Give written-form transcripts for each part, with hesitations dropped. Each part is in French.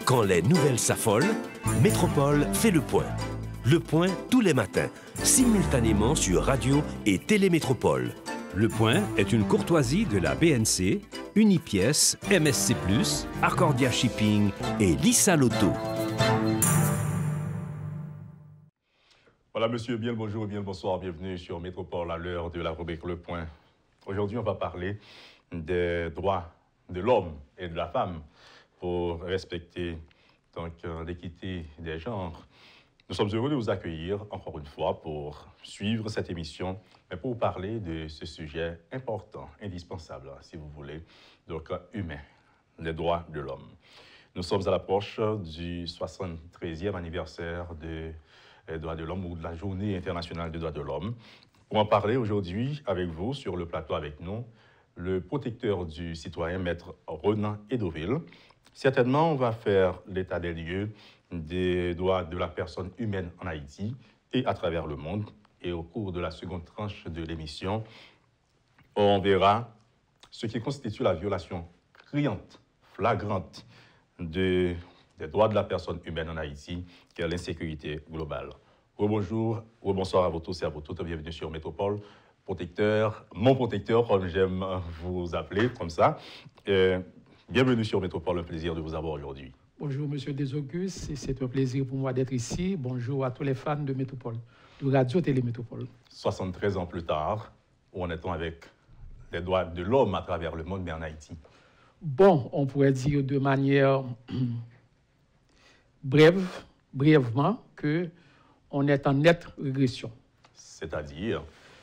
Quand les nouvelles s'affolent, Métropole fait le point. Le point tous les matins, simultanément sur Radio et Télémétropole. Le point est une courtoisie de la BNC, Unipièce, MSC+, Arcordia Shipping et Lissa Lotto. Voilà, monsieur, bien le bonjour et bien le bonsoir. Bienvenue sur Métropole à l'heure de la rubrique Le Point. Aujourd'hui, on va parler des droits de l'homme et de la femme pour respecter l'équité des genres. Nous sommes heureux de vous accueillir encore une fois pour suivre cette émission, mais pour parler de ce sujet important, indispensable, si vous voulez, donc humain, les droits de l'homme. Nous sommes à l'approche du 73e anniversaire des droits de l'homme ou de la Journée internationale des droits de l'homme. Pour en parler aujourd'hui avec vous, sur le plateau avec nous, le protecteur du citoyen, maître Renan Edoville. Certainement, on va faire l'état des lieux des droits de la personne humaine en Haïti et à travers le monde. Et au cours de la seconde tranche de l'émission, on verra ce qui constitue la violation criante, flagrante des droits de la personne humaine en Haïti, qui est l'insécurité globale. Bonjour, bonsoir à vous tous et à vous toutes. Bienvenue sur Métropole. Protecteur, mon protecteur, comme j'aime vous appeler, comme ça. Bienvenue sur Métropole, un plaisir de vous avoir aujourd'hui. Bonjour, Monsieur Desaugus, c'est un plaisir pour moi d'être ici. Bonjour à tous les fans de Métropole, de Radio Télémétropole. 73 ans plus tard, où en est-on avec les droits de l'homme à travers le monde, mais en Haïti? Bon, on pourrait dire de manière brièvement, qu'on est en nette régression. C'est-à-dire?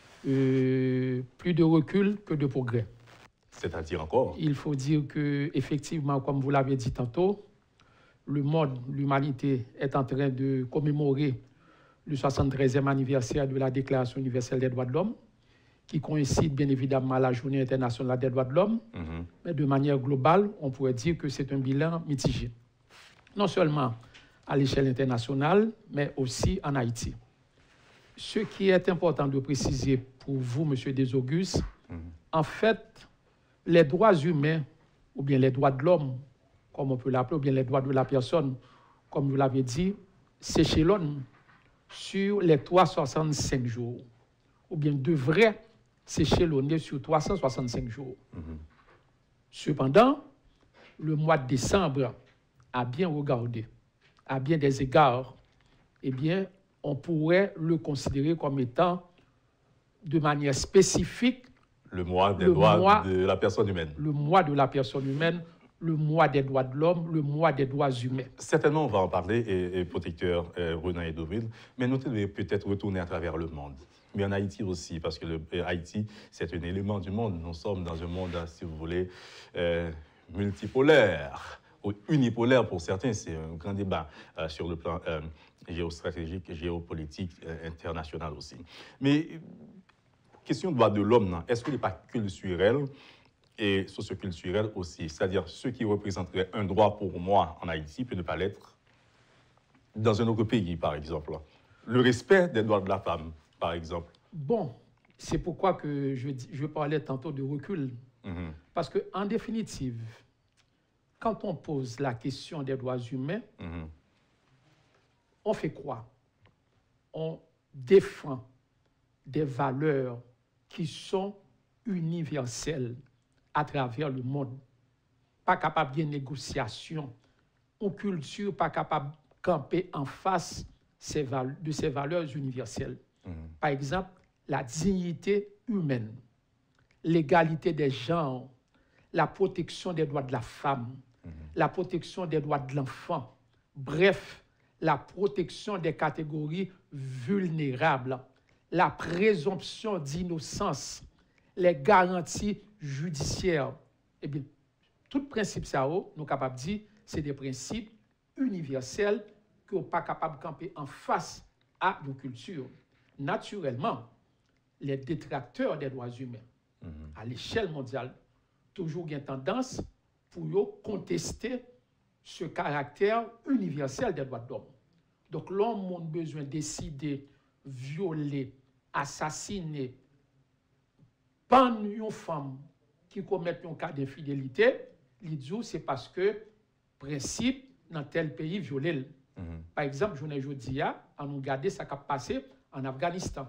Plus de recul que de progrès. C'est-à-dire encore? Il faut dire que, effectivement, comme vous l'avez dit tantôt, le monde, l'humanité est en train de commémorer le 73e anniversaire de la Déclaration universelle des droits de l'homme, qui coïncide bien évidemment à la Journée internationale des droits de l'homme. Mais de manière globale, on pourrait dire que c'est un bilan mitigé. Non seulement à l'échelle internationale, mais aussi en Haïti. Ce qui est important de préciser pour vous, M. Desaugus, en fait, les droits humains, ou bien les droits de l'homme, comme on peut l'appeler, ou bien les droits de la personne, comme vous l'avez dit, s'échelonnent sur les 365 jours, ou bien devraient s'échelonner sur 365 jours. Cependant, le mois de décembre a bien regardé, à bien des égards, eh bien, on pourrait le considérer comme étant de manière spécifique le mois des droits de la personne humaine. Le mois de la personne humaine, le mois des droits de l'homme, le mois des droits humains. Certainement, on va en parler, et protecteur Renan Edoville, mais nous devons peut-être retourner à travers le monde. Mais en Haïti aussi, parce que Haïti, c'est un élément du monde. Nous sommes dans un monde, si vous voulez, multipolaire, ou unipolaire pour certains. C'est un grand débat sur le plan géostratégique, géopolitique, international aussi. Mais question de droits de l'homme, est-ce qu'il n'est pas culturel et socioculturel aussi? C'est-à-dire, ce qui représenterait un droit pour moi en Haïti peut ne pas l'être dans un autre pays, par exemple. Le respect des droits de la femme, par exemple. Bon, c'est pourquoi que je parlais tantôt de recul. Parce qu'en définitive, quand on pose la question des droits humains, on fait quoi? On défend des valeurs qui sont universelles à travers le monde. Pas capable de négociation, une culture pas capable de camper en face de ces valeurs universelles. Par exemple, la dignité humaine, l'égalité des genres, la protection des droits de la femme, la protection des droits de l'enfant, bref, la protection des catégories vulnérables, la présomption d'innocence, les garanties judiciaires. Eh bien, tout principe ça, nous sommes capables de dire, c'est des principes universels qui ne sont pas capables de camper en face à nos cultures. Naturellement, les détracteurs des droits humains, à l'échelle mondiale, toujours une tendance pour contester ce caractère universel des droits de l'homme. Donc, l'homme a besoin de décider, violer, assassiner, pendre une femme qui commet un cas d'infidélité, c'est parce que, principe, dans tel pays violé. Par exemple, je vous dis, on nous regarde ce qui a passé en Afghanistan.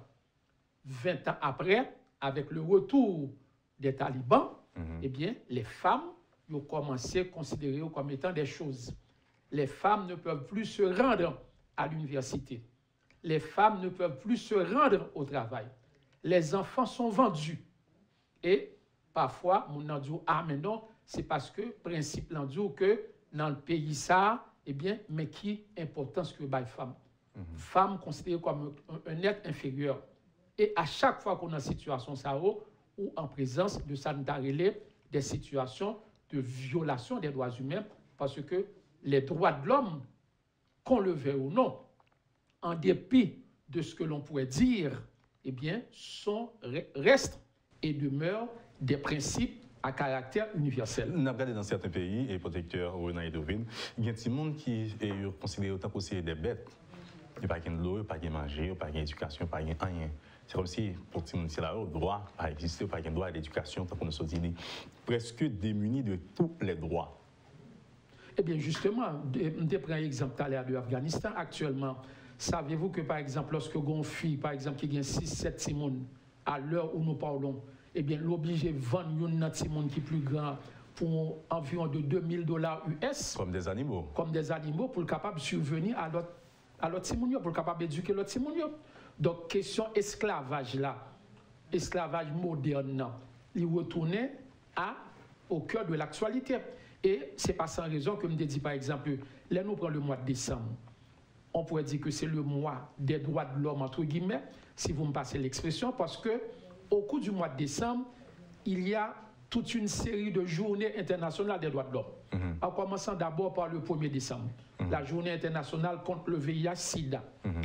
20 ans après, avec le retour des talibans, eh bien, les femmes ont commencé à considérer comme étant des choses. Les femmes ne peuvent plus se rendre à l'université. Les femmes ne peuvent plus se rendre au travail. Les enfants sont vendus. Et parfois, on dit, ah, mais non, c'est parce que, principe, on dit que dans le pays, ça, eh bien, mais qui importance que les femmes. Femmes considérées comme un être inférieur. Et à chaque fois qu'on a une situation, ça, ou en présence de sanitaire, des situations de violation des droits humains, parce que les droits de l'homme, qu'on le veuille ou non, en dépit de ce que l'on pourrait dire, eh bien, restent et demeurent des principes à caractère universel. Nous avons regardé dans certains pays, et protecteur Renan et Dovin, il y a des gens qui sont considérés autant que des bêtes. Il n'y a pas de l'eau, pas de manger, pas d'éducation, pas de rien. C'est comme si, pour les gens, le droit à exister, pas de droit à l'éducation, tant qu'on est presque démunis de tous les droits. Eh bien, justement, je prends l'exemple tout à l'heure de l'Afghanistan. Actuellement, savez-vous que, par exemple, lorsque une fille, par exemple, qui gagne 6-7 Simone, à l'heure où nous parlons, eh bien, l'obligé de vendre une Simone qui est plus grand pour environ de $2000 US. Comme des animaux. Comme des animaux, pour le capable de survenir à l'autre Simone, pour le capable d'éduquer l'autre Simone. Donc, question esclavage là, esclavage moderne, il retournait au cœur de l'actualité. Et ce n'est pas sans raison que je me dis, par exemple, là, nous prenons le mois de décembre. On pourrait dire que c'est le mois des droits de l'homme, entre guillemets, si vous me passez l'expression, parce que au cours du mois de décembre, il y a toute une série de journées internationales des droits de l'homme. En commençant d'abord par le 1er décembre, la journée internationale contre le VIH-Sida.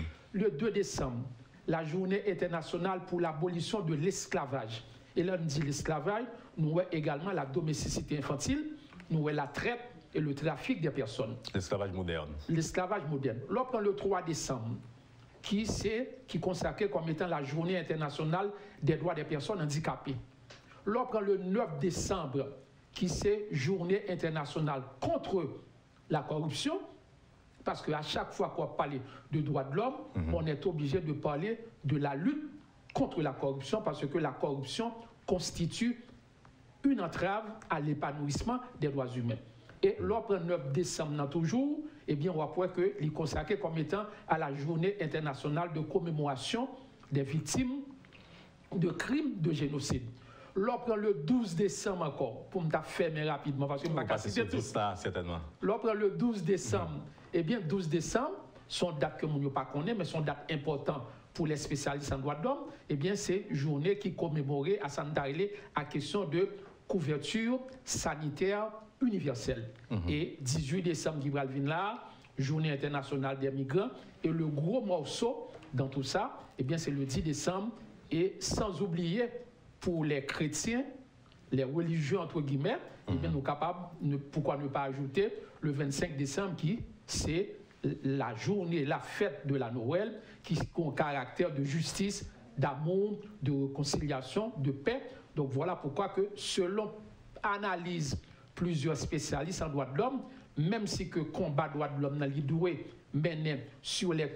Le 2 décembre, la journée internationale pour l'abolition de l'esclavage. Et là, on dit l'esclavage, nous avons également la domesticité infantile, nous avons la traite et le trafic des personnes. L'esclavage moderne. L'esclavage moderne. Là, on prend le 3 décembre, qui est consacré comme étant la journée internationale des droits des personnes handicapées. Là, on prend le 9 décembre, qui est journée internationale contre la corruption, parce qu'à chaque fois qu'on parle de droits de l'homme, on est obligé de parler de la lutte contre la corruption, parce que la corruption constitue une entrave à l'épanouissement des droits humains. Et lors du 9 décembre, toujours, eh bien, on va voir qu'il est consacré comme étant à la journée internationale de commémoration des victimes de crimes de génocide. Lors le 12 décembre encore, pour me fermer rapidement, parce que je ne vais pas citer tout ça, certainement. Lors le 12 décembre, eh bien, 12 décembre, son date que nous ne pas connaît, mais son date importante pour les spécialistes en droits de l'homme, eh bien, c'est journée qui commémorait à Santarile à question de couverture sanitaire universelle. Et 18 décembre, Gibralvin là, journée internationale des migrants. Et le gros morceau dans tout ça, eh bien, c'est le 10 décembre. Et sans oublier, pour les chrétiens, les religieux, entre guillemets, eh bien, nous sommes capables, pourquoi ne pas ajouter le 25 décembre qui, c'est la journée, la fête de la Noël, qui a un caractère de justice, d'amour, de réconciliation, de paix. Donc voilà pourquoi que, selon analyse plusieurs spécialistes en droits de l'homme, même si que combat droits de l'homme n'a doué mené sur les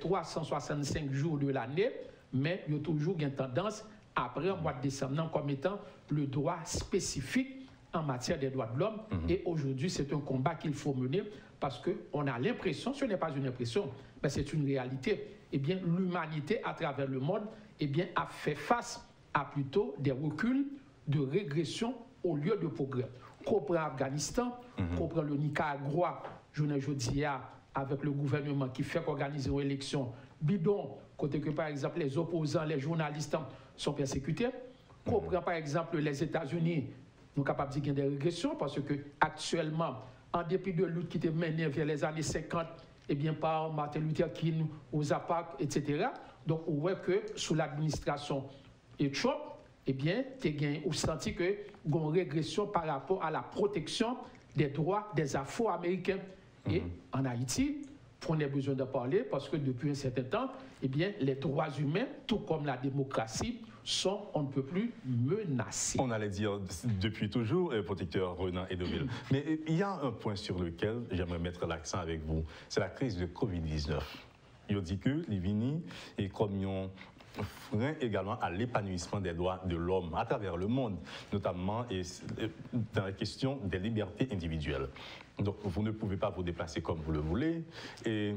365 jours de l'année, mais il y a toujours une tendance après le mois de décembre comme étant le droit spécifique en matière des droits de l'homme. Et aujourd'hui, c'est un combat qu'il faut mener parce qu'on a l'impression, ce n'est pas une impression, mais c'est une réalité. Eh bien, l'humanité à travers le monde, eh bien, a fait face à plutôt des reculs de régression au lieu de progrès. Qu'on prend l'Afghanistan, qu'on prend le Nicaragua, je ne dis avec le gouvernement qui fait organiser une élection bidon, côté que par exemple les opposants, les journalistes sont persécutés. Qu'on prend par exemple les États-Unis, nous sommes capables de dire qu'il y a des régressions parce que actuellement, en dépit de lutte qui était menée vers les années 50, eh bien par Martin Luther King, aux APAC, etc. Donc on voit que sous l'administration Trump, eh bien, tu as senti qu'il y a une régression par rapport à la protection des droits des Afro-Américains. Et en Haïti, qu'on ait besoin de parler parce que depuis un certain temps, eh bien, les droits humains, tout comme la démocratie, sont on ne peut plus menacés. On allait dire depuis toujours, protecteur Renan Edoville. Mais il y a un point sur lequel j'aimerais mettre l'accent avec vous, c'est la crise de Covid-19. Il dit que l'Ivini est comme un frein également à l'épanouissement des droits de l'homme à travers le monde, notamment dans la question des libertés individuelles. Donc vous ne pouvez pas vous déplacer comme vous le voulez et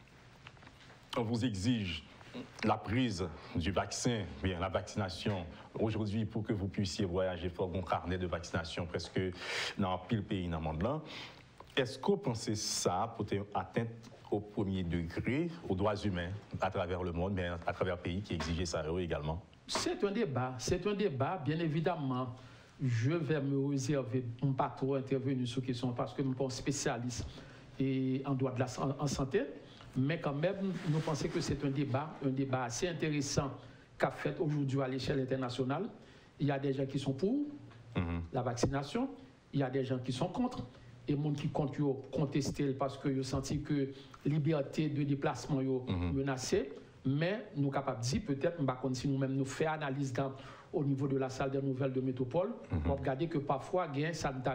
on vous exige la prise du vaccin, bien la vaccination. Aujourd'hui, pour que vous puissiez voyager, il faut un carnet de vaccination presque dans pile pays dans le monde là. Est-ce que vous pensez ça pour atteindre au premier degré aux droits humains à travers le monde, mais à travers le pays qui exigeait ça également? C'est un débat, bien évidemment. Je vais me réserver, je ne pas trop intervenir sur ces questions parce que je ne suis pas spécialiste en droit de en santé, mais quand même, nous pensons que c'est un débat assez intéressant qu'a fait aujourd'hui à l'échelle internationale. Il y a des gens qui sont pour la vaccination, il y a des gens qui sont contre. Et les gens qui comptent contester parce qu'ils ont senti que la liberté de déplacement est menacée. Mais nous sommes capables de dire, peut-être, si nous-mêmes nous faisons analyse au niveau de la salle des nouvelles de métropole, on va regarder que parfois, il y a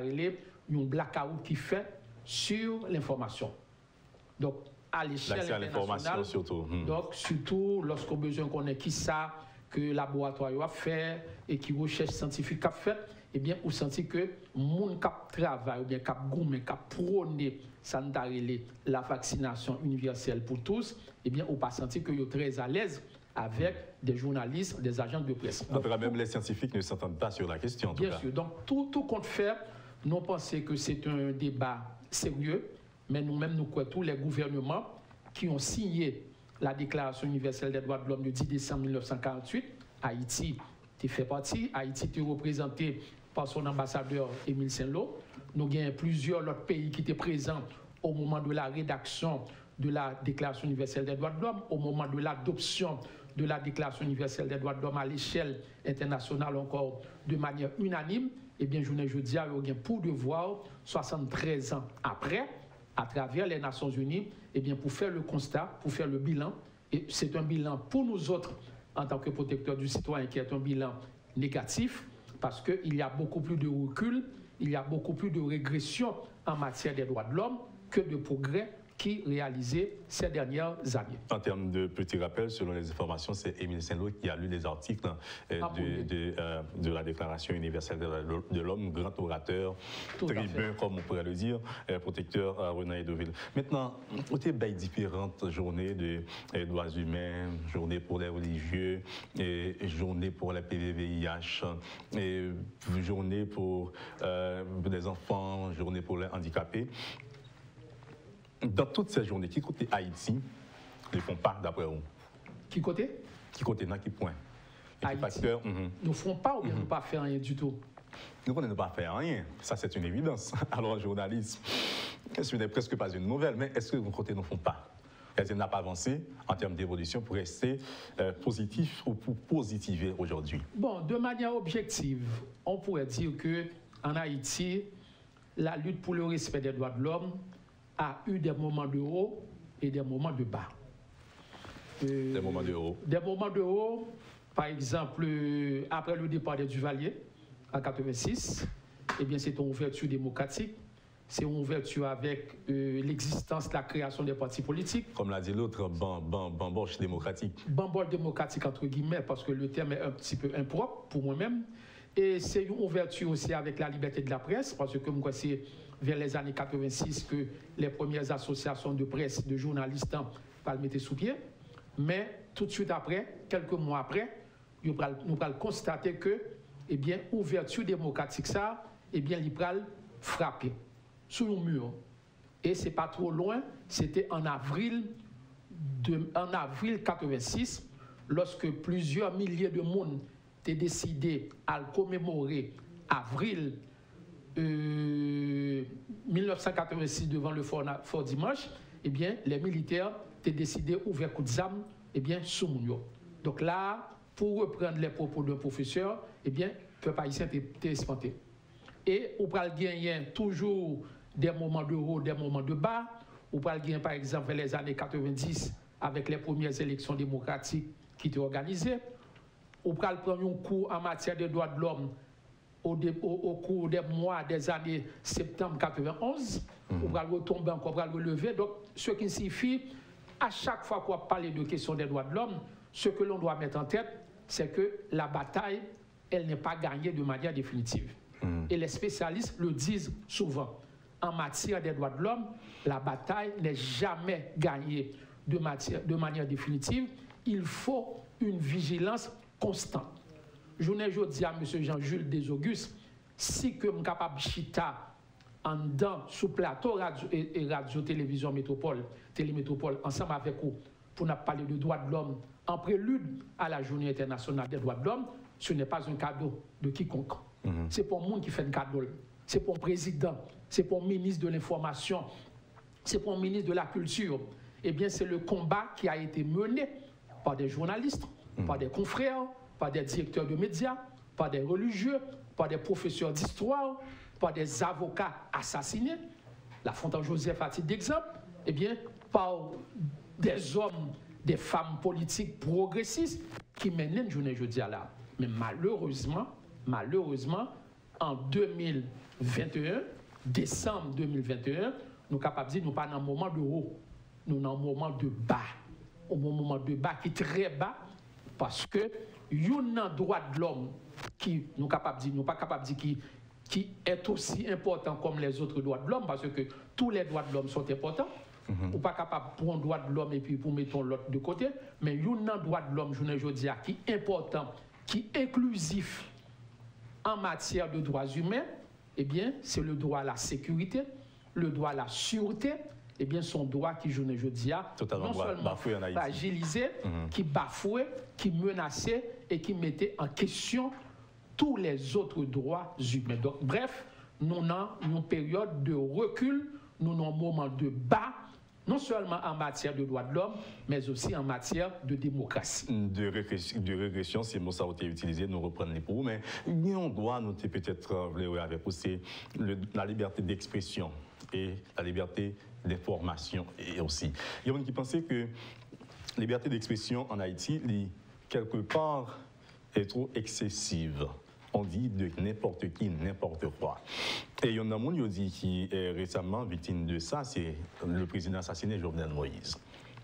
un blackout qui fait sur l'information. Donc, à l'échelle internationale, donc, surtout lorsqu'on a besoin qu'on ait qui ça, que le laboratoire a fait et qui recherche scientifique a fait, eh bien, vous sentez que mon cap travail ou bien cap gourmet, cap prôné, la vaccination universelle pour tous, eh bien, on pas senti que vous êtes très à l'aise avec des journalistes, des agents de presse. Donc, même les scientifiques ne s'entendent pas sur la question. En bien sûr. Donc, tout compte fait, nous pensons que c'est un débat sérieux, mais nous-mêmes, nous croyons tous les gouvernements qui ont signé la Déclaration universelle des droits de l'homme du 10 décembre 1948. Haïti fait partie. Haïti était représenté par son ambassadeur Émile Saint-Lô. Nous avons plusieurs autres pays qui étaient présents au moment de la rédaction de la Déclaration universelle des droits de l'homme, au moment de l'adoption de la Déclaration universelle des droits de l'homme à l'échelle internationale encore de manière unanime. Eh bien, je dis à vous, pour devoir, 73 ans après, à travers les Nations Unies, eh bien, pour faire le constat, pour faire le bilan, et c'est un bilan pour nous autres, en tant que protecteurs du citoyen, qui est un bilan négatif, parce qu'il y a beaucoup plus de recul, il y a beaucoup plus de régression en matière des droits de l'homme que de progrès qui réalisé ces dernières années. En termes de petits rappels, selon les informations, c'est Émile Saint-Lô qui a lu les articles de la Déclaration universelle de l'homme, grand orateur, tribun, comme on pourrait le dire, protecteur Renan Edoville. Maintenant, on a différentes journées de droits humains, journée pour les religieux, journée pour les PVVIH, journée pour les enfants, journée pour les handicapés. Dans toutes ces journées, qui côté Haïti ne font pas d'après vous? Qui côté? Qui côté, dans qui point? Haïti. Nous ne font pas ou bien nous ne pas faire rien du tout? Nous ne pas faire rien, ça c'est une évidence. Alors, journalisme, ce n'est presque pas une nouvelle, mais est-ce que vos côtés ne font pas? Est-ce qu'il n'a pas avancé en termes d'évolution pour rester positif ou pour positiver aujourd'hui? Bon, de manière objective, on pourrait dire qu'en Haïti, la lutte pour le respect des droits de l'homme a eu des moments de haut et des moments de bas. Des moments de haut. Des moments de haut, par exemple, après le départ des Duvalier, en 1986, eh bien, c'est une ouverture démocratique, c'est une ouverture avec l'existence, la création des partis politiques. Comme l'a dit l'autre, bamboche démocratique. Bamboche démocratique, entre guillemets, parce que le terme est un petit peu impropre pour moi-même. Et c'est une ouverture aussi avec la liberté de la presse, parce que moi, c'est vers les années 86 que les premières associations de presse, de journalistes, le mettre sous pied. Mais tout de suite après, quelques mois après, nous allons constater que, eh bien, ouverture démocratique, ça, eh bien, il va frapper sous le mur. Et c'est pas trop loin, c'était en avril 86, lorsque plusieurs milliers de monde étaient décidé à commémorer avril 1986 devant le Fort Dimanche, eh bien, les militaires ont décidé d'ouvrir coup de zame, eh bien, sous Mounio. Donc là, pour reprendre les propos d'un professeur, eh bien, le peuple haïtien était espanté. Et on va gagner toujours des moments de haut, des moments de bas, Ou pral gen par exemple vers les années 90 avec les premières élections démocratiques qui étaient organisées. Ou pral prendre un cours en matière de droits de l'homme au cours des mois des années septembre 91. Ou pral retomber encore, pral relever. Donc, ce qui signifie, à chaque fois qu'on parle de questions des droits de l'homme, ce que l'on doit mettre en tête, c'est que la bataille, elle n'est pas gagnée de manière définitive. Et les spécialistes le disent souvent. En matière des droits de l'homme, la bataille n'est jamais gagnée de manière définitive. Il faut une vigilance constante. Je ne dis à M. Jean-Jules Desauguste, si que je suis capable de chita en dedans, sous plateau radio-télévision Métropole, Télémétropole, ensemble avec vous, pour nous parler de droits de l'homme en prélude à la Journée internationale des droits de l'homme, ce n'est pas un cadeau de quiconque. C'est pour le monde qui fait un cadeau. C'est pour le président, c'est pour le ministre de l'Information, c'est pour le ministre de la Culture. Eh bien, c'est le combat qui a été mené par des journalistes, par des confrères, par des directeurs de médias, par des religieux, par des professeurs d'histoire, par des avocats assassinés. La Fontaine Joseph a titre d'exemple. Eh bien, par des hommes, des femmes politiques progressistes qui mènent une journée jeudi à là. Mais malheureusement, en 2021, décembre 2021, nous sommes capables de dire que nous ne sommes pas dans un moment de haut, nous sommes dans un moment de bas. Un moment de bas qui est très bas parce que il y a un droit de l'homme qui nous pas capables de dire qui est aussi important comme les autres droits de l'homme parce que tous les droits de l'homme sont importants. Ou pas capable de prendre droit de l'homme et puis pour mettre l'autre de côté, mais il y a un droit de l'homme, je ne dis qui est important, qui est inclusif en matière de droits humains, eh bien, c'est le droit à la sécurité, le droit à la sûreté, eh bien, son droit qui, je ne dis non seulement fragilisé, qui bafouait, qui menaçait et qui mettait en question tous les autres droits humains. Donc, bref, nous avons une période de recul, nous avons un moment de bas, non seulement en matière de droits de l'homme, mais aussi en matière de démocratie. De régression, c'est le mot ça a été utilisé, nous reprenons les mots, mais on doit noter peut-être avec vous, c'est la liberté d'expression et la liberté d'information et aussi. Il y a des gens qui pensaient que la liberté d'expression en Haïti, quelque part, est trop excessive. On dit de n'importe qui, n'importe quoi. Et il y en a un qui dit qui est récemment victime de ça, c'est le président assassiné Jovenel Moïse.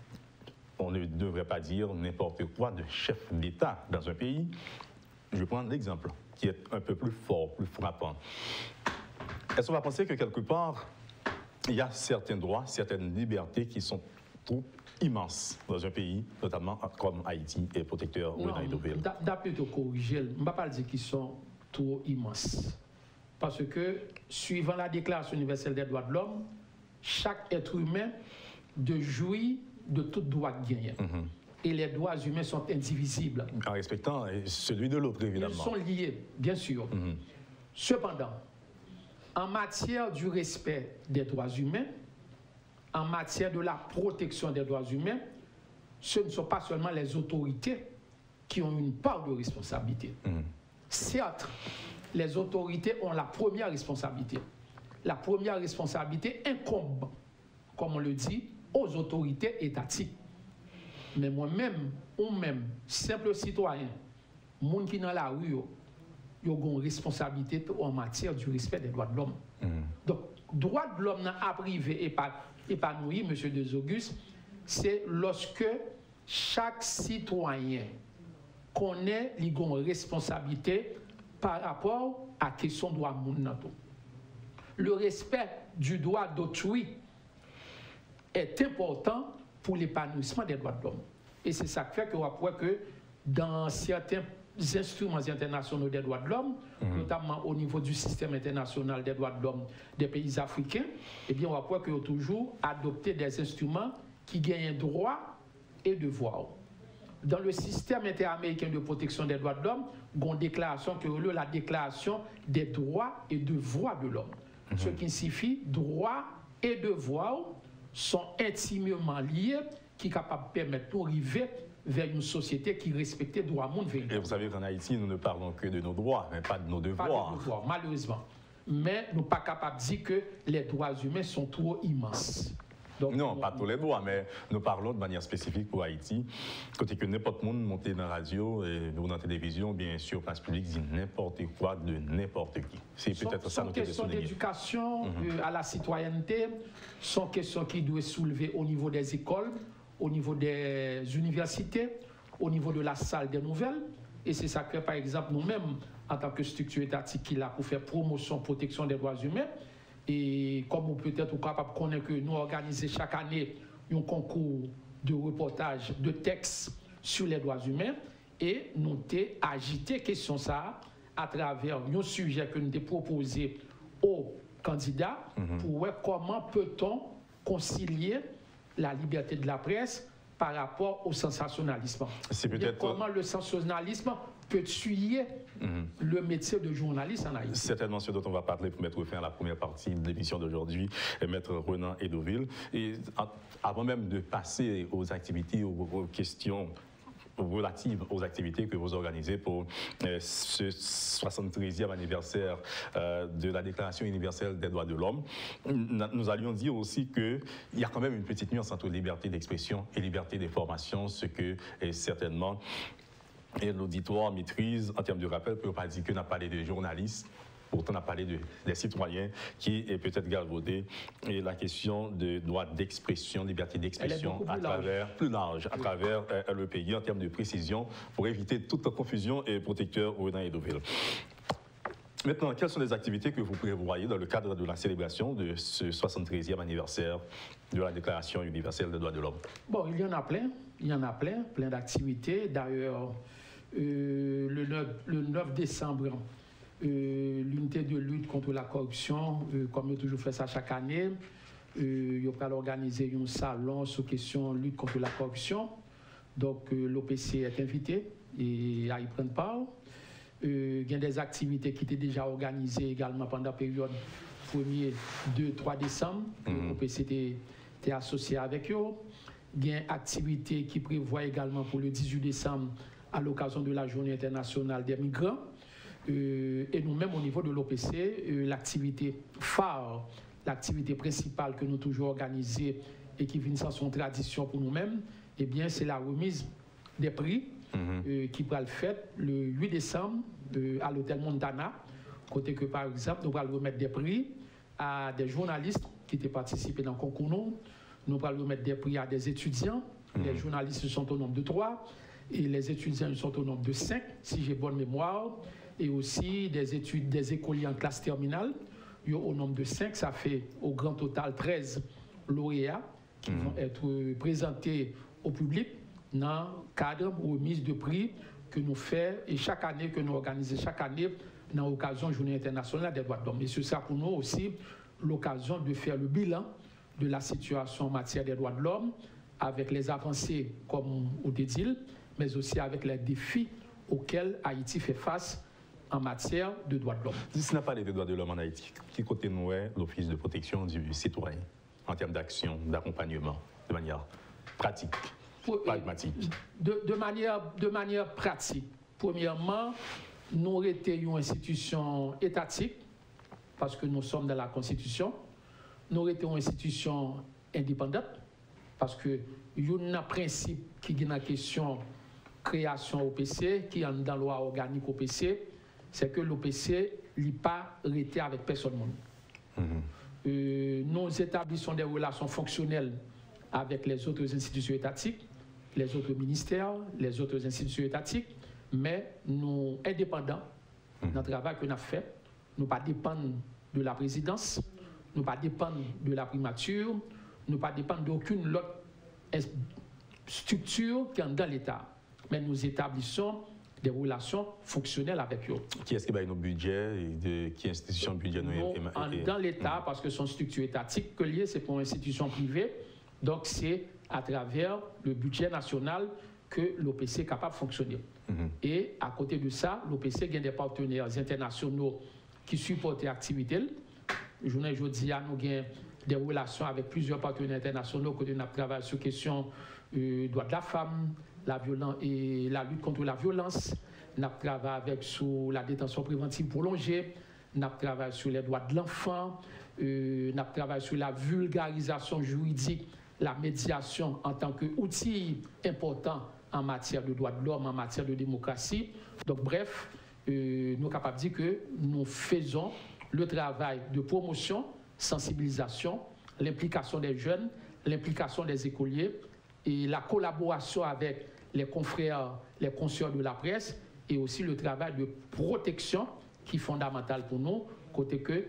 On ne devrait pas dire n'importe quoi de chef d'État dans un pays. Je vais prendre l'exemple qui est un peu plus fort, plus frappant. Est-ce qu'on va penser que quelque part, il y a certains droits, certaines libertés qui sont trop immenses dans un pays, notamment comme Haïti et protecteur Renan Hidroville? D'après te corriger, je ne vais pas dire qu'ils sont trop immenses. Parce que, suivant la Déclaration universelle des droits de l'homme, chaque être humain de jouir de tout droit gagné. Et les droits humains sont indivisibles. En respectant celui de l'autre, évidemment. Ils sont liés, bien sûr. Cependant, en matière du respect des droits humains, en matière de la protection des droits humains, ce ne sont pas seulement les autorités qui ont une part de responsabilité. Certes, les autorités ont la première responsabilité. La première responsabilité incombe, comme on le dit, aux autorités étatiques. Mais moi-même, ou même, simple citoyen, monde qui est dans la rue, ils ont une responsabilité en matière du respect des droits de l'homme. Donc, droit de l'homme à privé épanoui, M. Desauguste, c'est lorsque chaque citoyen connaît les responsabilités par rapport à la question de droit de l'homme. Le respect du droit d'autrui est important pour l'épanouissement des droits de l'homme. Et c'est ça qui fait qu'on voit que dans certains instruments internationaux des droits de l'homme, notamment au niveau du système international des droits de l'homme des pays africains, eh bien, on voit qu'ils ont toujours adopté des instruments qui gagnent droit et devoir. Dans le système interaméricain de protection des droits de l'homme, il y a une déclaration qui est la déclaration des droits et devoirs de l'homme. Ce qui signifie droits et devoirs sont intimement liés, qui sont capables de permettre d'arriver vers une société qui respecte les droits humains. Et vous savez qu'en Haïti, nous ne parlons que de nos droits, mais pas de nos devoirs. Pas de devoirs, malheureusement. Mais nous ne sommes pas capables de dire que les droits humains sont trop immenses. Donc, non, pas tous les droits, mais nous parlons de manière spécifique pour Haïti. Côté que n'importe monde monte dans la radio ou dans la télévision, bien sûr, place publique dit n'importe quoi de n'importe qui. C'est peut-être ça notre question d'éducation à la citoyenneté, sont questions qui doivent soulever au niveau des écoles, au niveau des universités, au niveau de la salle des nouvelles. Et c'est ça que, par exemple, nous-mêmes, en tant que structure étatique qui est là pour faire promotion, protection des droits humains, et comme peut-être ou capable de connaître que nous organisons chaque année un concours de reportage, de textes sur les droits humains, et nous avons agité question ça à travers un sujet que nous avons proposé aux candidats pour voir comment peut-on concilier la liberté de la presse par rapport au sensationnalisme. C'est peut-être comment le sensationnalisme peut tuer le métier de journaliste en Haïti. Certainement ce dont on va parler pour mettre fin à la première partie de l'émission d'aujourd'hui, Maître Renan Edoville. Et avant même de passer aux activités, aux questions relatives aux activités que vous organisez pour ce 73e anniversaire de la Déclaration universelle des droits de l'homme. Nous allions dire aussi qu'il y a quand même une petite nuance entre liberté d'expression et liberté d'information, ce que certainement l'auditoire maîtrise en termes de rappel. On ne peut pas dire qu'on a parlé de journalistes. Pourtant, on a parlé des citoyens qui est peut-être galvaudé et la question de droit d'expression, liberté d'expression plus large à travers le pays en termes de précision pour éviter toute confusion et protecteur Renan Edoville. Maintenant, quelles sont les activités que vous prévoyez dans le cadre de la célébration de ce 73e anniversaire de la Déclaration universelle des droits de l'homme? Bon, il y en a plein d'activités. D'ailleurs, le 9 décembre, l'unité de lutte contre la corruption, comme nous toujours fait ça chaque année, il va organiser un salon sur question lutte contre la corruption. Donc l'OPC est invité et à y prendre part. Il y a des activités qui étaient déjà organisées également pendant la période 1er, 2, 3 décembre. L'OPC était associé avec eux. Il y a une activité qui prévoit également pour le 18 décembre à l'occasion de la Journée internationale des migrants. Et nous-mêmes, au niveau de l'OPC, l'activité phare, l'activité principale que nous avons toujours organisée et qui vient sans son tradition pour nous-mêmes, eh bien, c'est la remise des prix qui va le faire le 8 décembre à l'hôtel Montana. Côté que, par exemple, nous allons remettre des prix à des journalistes qui étaient participés dans le concours. Nous allons remettre des prix à des étudiants. Les journalistes sont au nombre de 3 et les étudiants sont au nombre de 5, si j'ai bonne mémoire. Et aussi des écoliers en classe terminale. Au nombre de 5, ça fait au grand total 13 lauréats qui vont être présentés au public dans le cadre de remise de prix que nous faisons et chaque année, que nous organisons chaque année dans l'occasion de la Journée internationale des droits de l'homme. Et ce sera pour nous aussi l'occasion de faire le bilan de la situation en matière des droits de l'homme avec les avancées comme au Dédil, mais aussi avec les défis auxquels Haïti fait face en matière de droits de l'homme. Si ce n'est pas les droits de l'homme en Haïti, qui côté nous est l'Office de protection du citoyen en termes d'action, d'accompagnement, de manière pratique, pragmatique? De manière pratique. Premièrement, nous étions une institution étatique, parce que nous sommes dans la Constitution. Nous étions une institution indépendante, parce que il y a un principe qui est en question création OPC, qui est dans la loi organique OPC, c'est que l'OPC n'est pas arrêté avec personne. Nous établissons des relations fonctionnelles avec les autres institutions étatiques, les autres ministères, les autres institutions étatiques, mais nous sommes indépendants dans le travail que nous avons fait. Nous ne dépendons pas de la présidence, nous ne dépendons pas de la primature, nous ne dépendons d'aucune autre structure qui est dans l'État. Mais nous établissons des relations fonctionnelles avec eux. Qui est-ce qui va nos budgets et qui institution budget nous dans l'État, parce que son structure étatique, que lié, c'est pour une institution privée. Donc, c'est à travers le budget national que l'OPC est capable de fonctionner. Et à côté de ça, l'OPC a des partenaires internationaux qui supportent l'activité. Aujourd'hui, nous avons des relations avec plusieurs partenaires internationaux que nous travaillons sur la question des droits de la femme, la violence et la lutte contre la violence. Nous travaillons sur la détention préventive prolongée. Nous travaillons sur les droits de l'enfant. nous travaillons sur la vulgarisation juridique, la médiation en tant qu'outil important en matière de droits de l'homme, en matière de démocratie. Donc bref, nous sommes capables de dire que nous faisons le travail de promotion, sensibilisation, l'implication des jeunes, l'implication des écoliers et la collaboration avec les confrères, les consoeurs de la presse et aussi le travail de protection qui est fondamental pour nous, côté que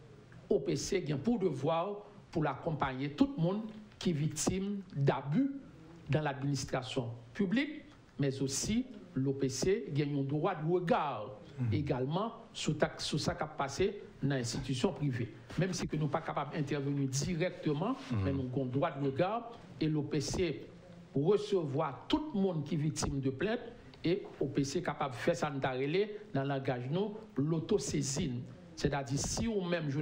OPC a pour devoir pour l'accompagner tout le monde qui est victime d'abus dans l'administration publique, mais aussi l'OPC a un droit de regard également sur ça qui a passé dans l'institution privée. Même si nous ne sommes pas capables d'intervenir directement, mais nous avons un droit de regard et l'OPC recevoir tout le monde qui est victime de plainte et l'OPC est capable de faire ça dans le langage nous, l'autosaisine. C'est-à-dire, si ou même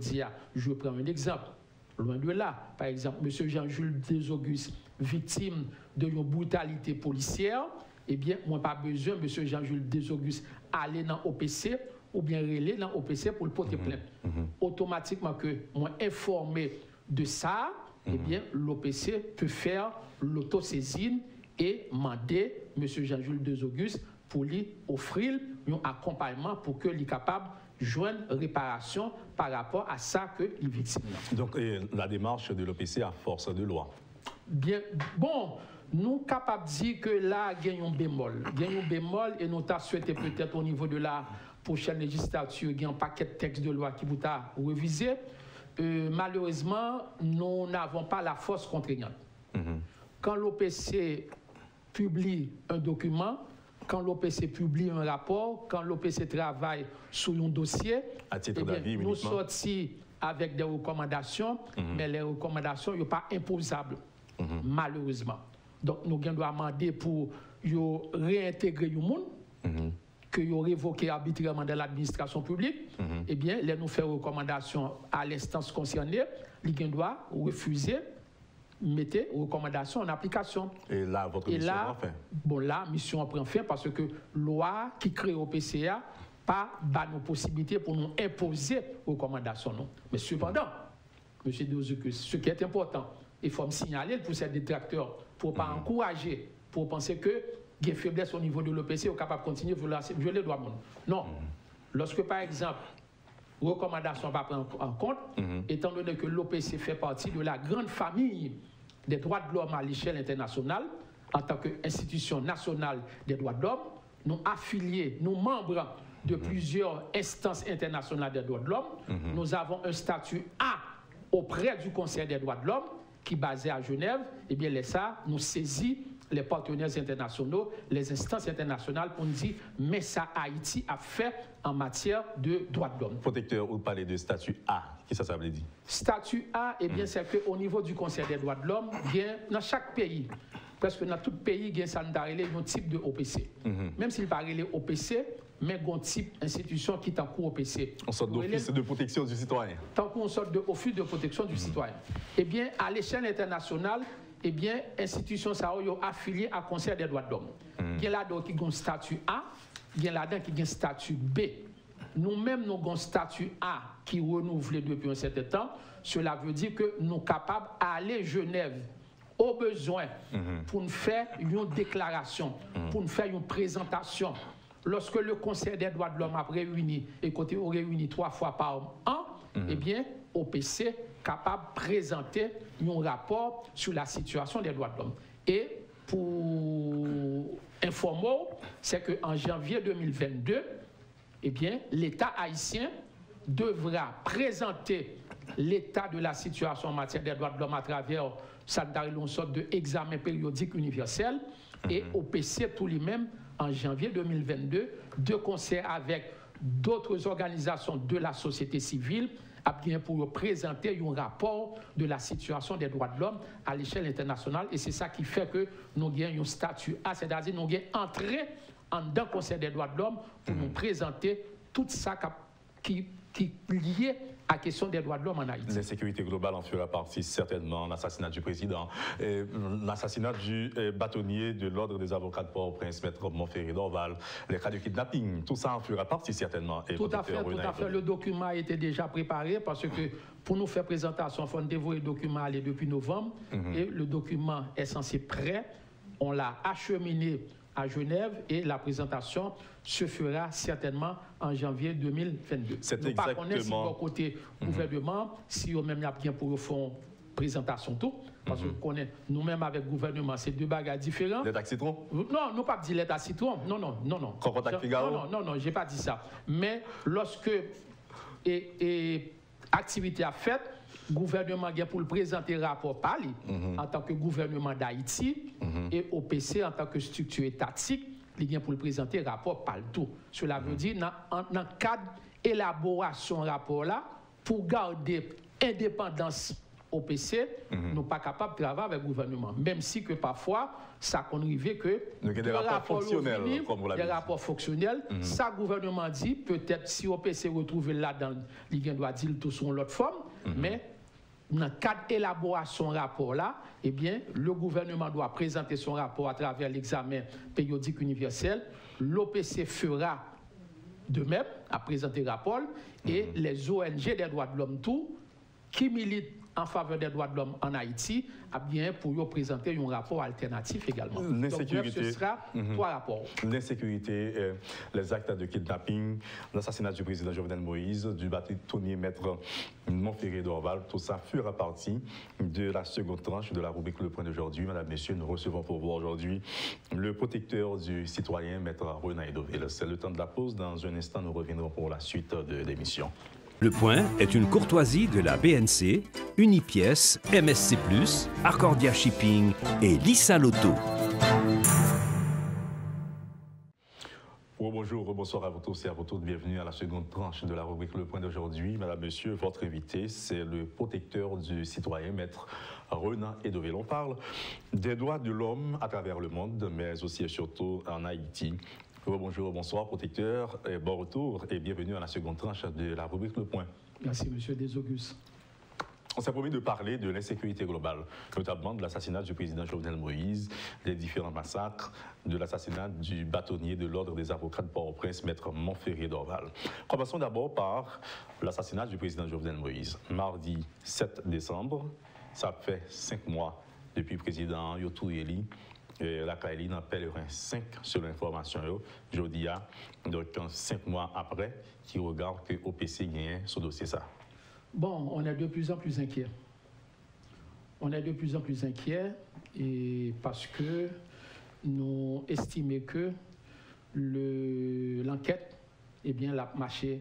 je prends un exemple, loin de là, par exemple, M. Jean-Jules Desauguste, victime d'une brutalité policière, eh bien, moi, pas besoin, M. Jean-Jules Desauguste, aller dans l'OPC ou bien relayer dans l'OPC pour le porter plainte. Automatiquement, que moi informé de ça, eh bien, l'OPC peut faire l'autosaisine et demander M. Jean-Jules Desauguste pour lui offrir un accompagnement pour qu'il soit capable de joindre réparation par rapport à ça que les victimes. Donc, la démarche de l'OPC à force de loi. Bien, bon, nous sommes capables de dire que là, il y a un bémol. Il y a un bémol et nous avons souhaité peut-être au niveau de la prochaine législature, il y a un paquet de textes de loi qui vous a révisé. Malheureusement, nous n'avons pas la force contraignante. Quand l'OPC publie un document, quand l'OPC publie un rapport, quand l'OPC travaille sur un dossier, nous sortons avec des recommandations, mais les recommandations ne sont pas imposables, malheureusement. Donc, nous devons demander pour réintégrer le monde, que vous révoquez arbitrairement dans l'administration publique, eh bien, les nous faire recommandations à l'instance concernée, les doit refuser, mettez recommandations en application. Et là, votre mission prend fin. Bon, là, mission prend fin parce que loi qui crée au PCA pas nos possibilités pour nous imposer recommandations. Non. Mais cependant, M. Desauguste, ce qui est important, il faut me signaler pour ces détracteurs, pour ne pas encourager, pour penser que il y a une faiblesse au niveau de l'OPC, on est capable de continuer à violer les droits de l'homme. Non. Lorsque, par exemple, recommandations ne sont pas prises en compte, étant donné que l'OPC fait partie de la grande famille des droits de l'homme à l'échelle internationale, en tant qu'institution nationale des droits de l'homme, nous affiliés, nous membres de plusieurs instances internationales des droits de l'homme, nous avons un statut A auprès du Conseil des droits de l'homme, qui est basé à Genève, et bien ça, nous saisit les partenaires internationaux, les instances internationales pour nous dire mais ça Haïti a fait en matière de droits de l'homme. Protecteur, vous parlez de statut A, qu'est-ce que ça veut dire? Statut A, eh bien, c'est qu'au niveau du Conseil des droits de l'homme, dans chaque pays, presque dans tout pays, il y a un type de OPC. Même s'il parle de OPC, mais il y a un type d'institution qui est en cours OPC. En sorte d'office de protection du citoyen. Tant qu'on sorte d'office de protection du citoyen. Eh bien, à l'échelle internationale, eh bien, institutions ça affiliées à Conseil des droits de l'homme. Il y a là-dedans qui ont un statut A, il y a là-dedans qui ont un statut B. Nous-mêmes, nous avons un statut A qui est renouvelé depuis un certain temps. Cela veut dire que nous sommes capables d'aller à Genève au besoin pour nous faire une déclaration, pour nous faire une présentation. Lorsque le Conseil des droits de l'homme a réuni, et côté on réunit 3 fois par an, eh bien, OPC capable de présenter un rapport sur la situation des droits de l'homme. Et pour informer, c'est qu'en janvier 2022, eh bien, l'État haïtien devra présenter l'état de la situation en matière des droits de l'homme à travers une sorte d'examen périodique universel et OPC tout lui-même en janvier 2022, de concert avec d'autres organisations de la société civile, a bien pour présenter un rapport de la situation des droits de l'homme à l'échelle internationale. Et c'est ça qui fait que nous avons un statut A, c'est-à-dire nous avons entré en dans le Conseil des droits de l'homme pour nous présenter tout ça qui est lié à la question des droits de l'homme en Haïti. L'insécurité globale en fera partie certainement, l'assassinat du président, l'assassinat du bâtonnier de l'ordre des avocats de Port-au-Prince, Maître Montferré d'Orval, les cas de kidnapping, tout ça en fera partie certainement. Et tout à fait. Le document a été déjà préparé parce que pour nous faire présentation, il faut dévoiler le document depuis novembre et le document est censé prêt. On l'a acheminé à Genève et la présentation se fera certainement en janvier 2022. C'est nous exactement. Pas connaître si bon côté gouvernement, si eux-mêmes y a bien pour faire présentation tout, parce que nous-mêmes avec le gouvernement, c'est deux bagages différents. L'état citron? Non, nous pas dit l'état citron. Non. Non, j'ai pas dit ça. Mais lorsque activité a fait, le gouvernement a pour le présenter rapport parler en tant que gouvernement d'Haïti et OPC en tant que structure étatique, il vient pour le présenter rapport par tout. Cela veut dire dans le cadre d'élaboration rapport là, pour garder indépendance OPC, nous ne sommes pas capables de travailler avec le gouvernement. Même si que parfois, ça qu'on arrive que des rapports fonctionnels, comme vous l'avez dit. Des rapports fonctionnels, ça le gouvernement dit, peut-être si OPC retrouve là-dedans, il doit dire tout sur l'autre forme, mais dans le cadre d'élaboration rapport là, eh bien, le gouvernement doit présenter son rapport à travers l'examen périodique universel. L'OPC fera de même à présenter le rapport et les ONG des droits de l'homme tout qui militent en faveur des droits de l'homme en Haïti, a bien pour présenter un rapport alternatif également. L'insécurité. Donc, ce sera trois rapports. L'insécurité, les actes de kidnapping, l'assassinat du président Jovenel Moïse, du bâtonnier Maître Montferré d'Orval, tout ça fera partie de la seconde tranche de la rubrique Le Point d'aujourd'hui. Madame, Messieurs, nous recevons pour vous aujourd'hui le protecteur du citoyen, Maître Renan Edoville. C'est le temps de la pause. Dans un instant, nous reviendrons pour la suite de l'émission. Le Point est une courtoisie de la BNC, Unipièce, MSC+, Accordia Shipping et Lissa Loto. Bonjour, bonsoir à vous tous et à vous toutes. Bienvenue à la seconde tranche de la rubrique Le Point d'aujourd'hui. Madame, Monsieur, votre invité, c'est le protecteur du citoyen, Maître Renan Edoville. On parle des droits de l'homme à travers le monde, mais aussi et surtout en Haïti. Bonjour, bonsoir, protecteur, et bon retour et bienvenue à la seconde tranche de la rubrique Le Point. Merci, Monsieur Desaugus. On s'est promis de parler de l'insécurité globale, notamment de l'assassinat du président Jovenel Moïse, des différents massacres, de l'assassinat du bâtonnier de l'ordre des avocats de Port-au-Prince, Maître Montferré d'Orval. Commençons d'abord par l'assassinat du président Jovenel Moïse. Mardi 7 décembre, ça fait 5 mois depuis le président Yotou Eli. La Kaili dans pèlerin 5 sur l'information. Je dis, donc 5 mois après, qui regarde que OPC gagne ce dossier ça. Bon, on est de plus en plus inquiets. Et parce que nous estimons que l'enquête, eh bien, l'a marché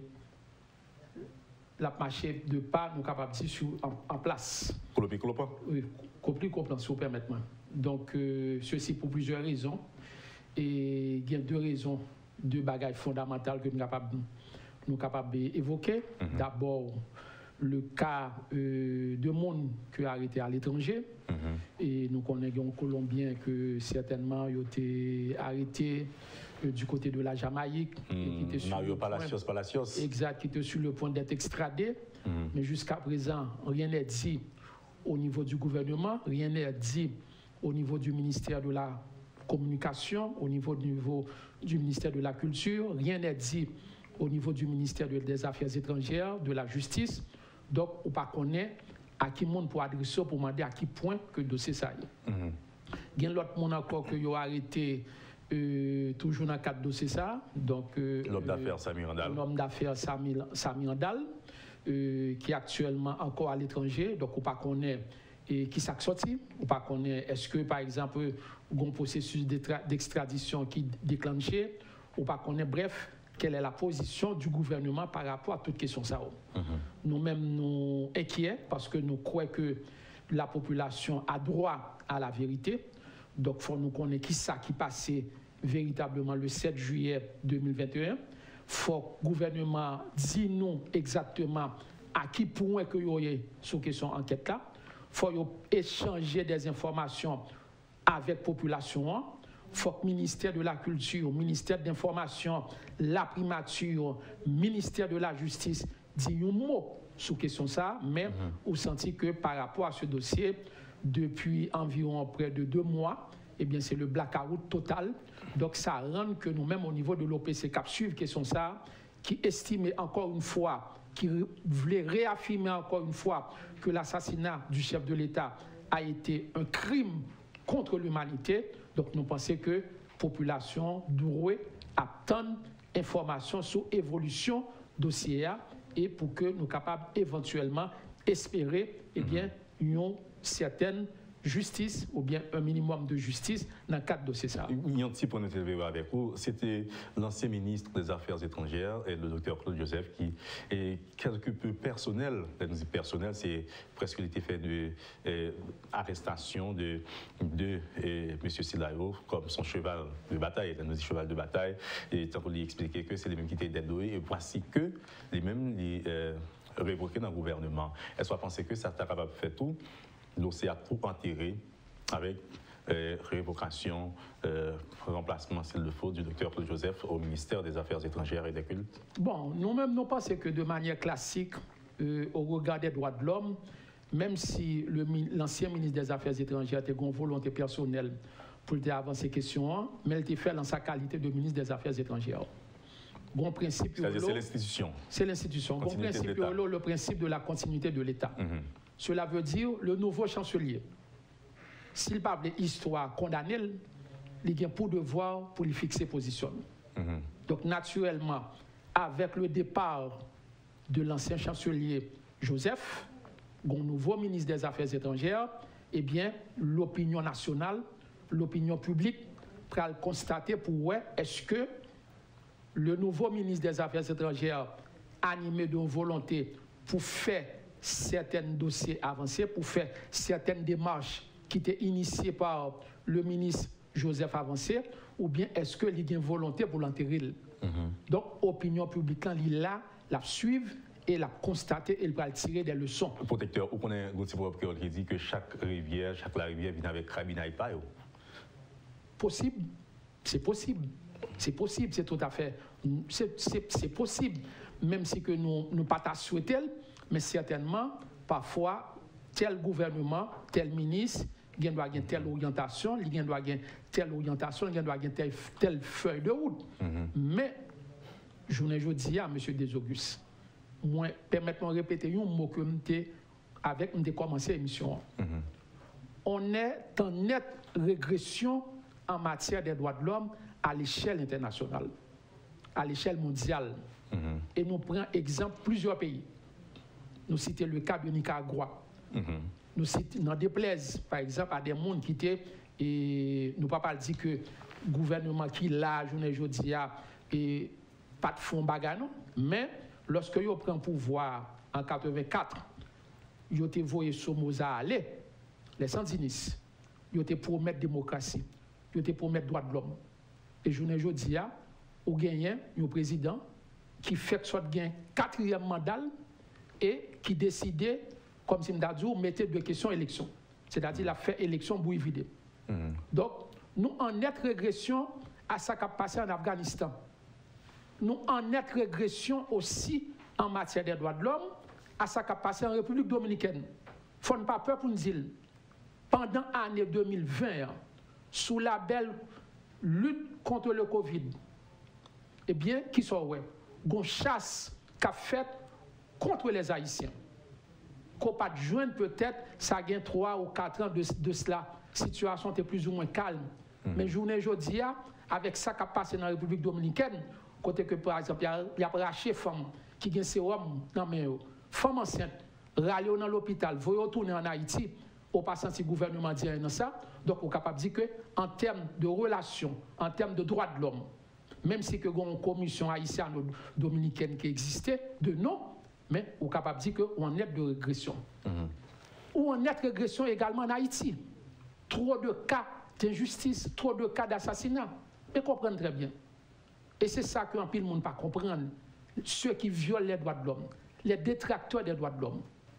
de pas nous capables de dire en place. Oui, compris, si vous permettez. Donc, ceci pour plusieurs raisons. Et il y a deux raisons, deux bagages fondamentales que nous sommes capables d'évoquer. D'abord, le cas de monde qui a arrêté à l'étranger. Et nous connaissons un Colombien que certainement a été arrêté du côté de la Jamaïque. Mario Palacios. Exact, qui était sur le point d'être extradé. Mais jusqu'à présent, rien n'est dit au niveau du gouvernement, rien n'est dit au niveau du ministère de la Communication, au niveau du ministère de la Culture, rien n'est dit au niveau du ministère des Affaires étrangères, de la Justice. Donc, on ne connaît pas à qui monde pour adresser, pour demander à qui point que le dossier ça y est. Il y a l'autre monde encore qui a arrêté toujours dans le cadre de dossier ça. Donc, l'homme d'affaires Samir Andal. L'homme d'affaires Samir Andal, qui est actuellement encore à l'étranger. Donc, on ne connaît et qui s'est sorti, ou pas connaît, est-ce que par exemple, un processus d'extradition qui déclenché, ou pas connaît, bref, quelle est la position du gouvernement par rapport à toute question ça. Nous-mêmes, nous inquiets parce que nous croyons que la population a droit à la vérité. Donc, il faut nous connaître qui ça qui passait véritablement le 7 juillet 2021. Il faut que le gouvernement dise nous exactement à qui point que y a sur question enquête là. Il faut échanger des informations avec la population. Il faut que le ministère de la Culture, le ministère de l'Information, la primature, le ministère de la Justice disent un mot sous question ça, mais on sentit que par rapport à ce dossier, depuis environ près de 2 mois, eh bien c'est le blackout total. Donc ça rend que nous-mêmes au niveau de l'OPC Cap suivre question ça, qui estimait encore une fois, qui voulait réaffirmer encore une fois que l'assassinat du chef de l'État a été un crime contre l'humanité. Donc nous pensons que la population doit attendre information sur l'évolution dossier et pour que nous soyons capables éventuellement espérer une certaine justice ou bien un minimum de justice dans le cadre de dossier ça. Il y a un petit point d'interview avec vous. C'était l'ancien ministre des Affaires étrangères, et le docteur Claude Joseph, qui est quelque peu personnel. Quand on dit personnel, c'est presque l'effet fait de arrestation de M. Silayo comme son cheval de bataille. On dit cheval de bataille. Et tant qu'on lui expliquait que c'est les mêmes qui étaient dédoués, et voici que les mêmes révoqués dans le gouvernement. Est-ce qu'on pense que ça t'a capable de faire tout? Dossier à tout enterré avec révocation, remplacement, s'il le faut, du docteur Claude Joseph au ministère des Affaires étrangères et des cultes? Bon, nous-mêmes, nous pensons que de manière classique, au regard des droits de l'homme, même si l'ancien ministre des Affaires étrangères a une volonté personnelle pour avancer ces questions, mais il a fait dans sa qualité de ministre des Affaires étrangères. Bon principe, c'est l'institution. C'est l'institution. Bon principe, le principe de la continuité de l'État. Cela veut dire le nouveau chancelier. S'il parle d'histoire condamnée, il a pour devoir pour lui fixer position. Donc naturellement, avec le départ de l'ancien chancelier Joseph, un nouveau ministre des Affaires étrangères, eh bien l'opinion nationale, l'opinion publique, va constater pour ouais, est-ce que le nouveau ministre des Affaires étrangères animé d'une volonté pour faire certains dossiers avancés, pour faire certaines démarches qui étaient initiées par le ministre Joseph Avancé, ou bien est-ce qu'il y a une volonté pour l'enterrer? Donc, l'opinion publique, il là, la suivre et la constater et la tirer des leçons. Le protecteur, vous connaissez un petit peu qui dit que chaque rivière vient avec Rabina et Payo? Possible, c'est possible. C'est possible, c'est tout à fait. C'est possible, même si que nous ne pas souhaiter, mais certainement, parfois, tel gouvernement, tel ministre, il doit avoir telle orientation, il doit avoir telle orientation, il doit avoir telle feuille de route. Mais, je ne dis à M. Desauguste, moi, permettez-moi de répéter un mot que j'ai commencé l'émission. On est en nette régression en matière des droits de l'homme à l'échelle internationale, à l'échelle mondiale. Et nous prenons exemple plusieurs pays. Nous citons le cas du Nicaragua. Nous citons, n'en déplaise, par exemple, à des mondes qui étaient, et nous ne pouvons pas dire que le gouvernement qui l'a, je ne dis et pas de fonds bagarre, mais lorsque ils prennent pouvoir en 1984, ils ont envoyé Somoza aller, les sandinistes, ils ont promettre démocratie, ils ont promettre droit de l'homme. Et je ne dis au gagné un président qui fait que soit gain 4e mandat et qui décidait, comme si je mettait deux questions élection. C'est-à-dire la fait élection bouille vide. Donc, nous en nette régression à ce qui a passé en Afghanistan. Nous en nette régression aussi en matière des droits de l'homme à ce qui a passé en République dominicaine. Il ne faut pas peur pour nous dire. Pendant l'année 2020, sous la belle lutte contre le Covid, eh bien, qui sont ouais, une chasse qu'a faite contre les Haïtiens. Qu'on pas de joindre peut-être, ça a 3 ou 4 ans de cela. La situation était plus ou moins calme. Mais journée aujourd'hui, avec ça qui a passé dans la République dominicaine, côté que par exemple, il y a raché femmes qui ont sérum dans les mains, femmes enceintes, râler dans l'hôpital, vous retourner en Haïti, au passant si le gouvernement dit rien dans ça. Donc, on est capable de dire qu'en termes de relations, en termes de droits de l'homme, même si il y a une commission haïtienne dominicaine qui existait, de non, mais on est capable de dire qu'on est de régression. Ou on est de régression également en Haïti. Trop de cas d'injustice, trop de cas d'assassinat. Mais comprendre très bien. Et c'est ça qu'un pile monde ne pas comprendre. Ceux qui violent les droits de l'homme, les détracteurs des droits de l'homme.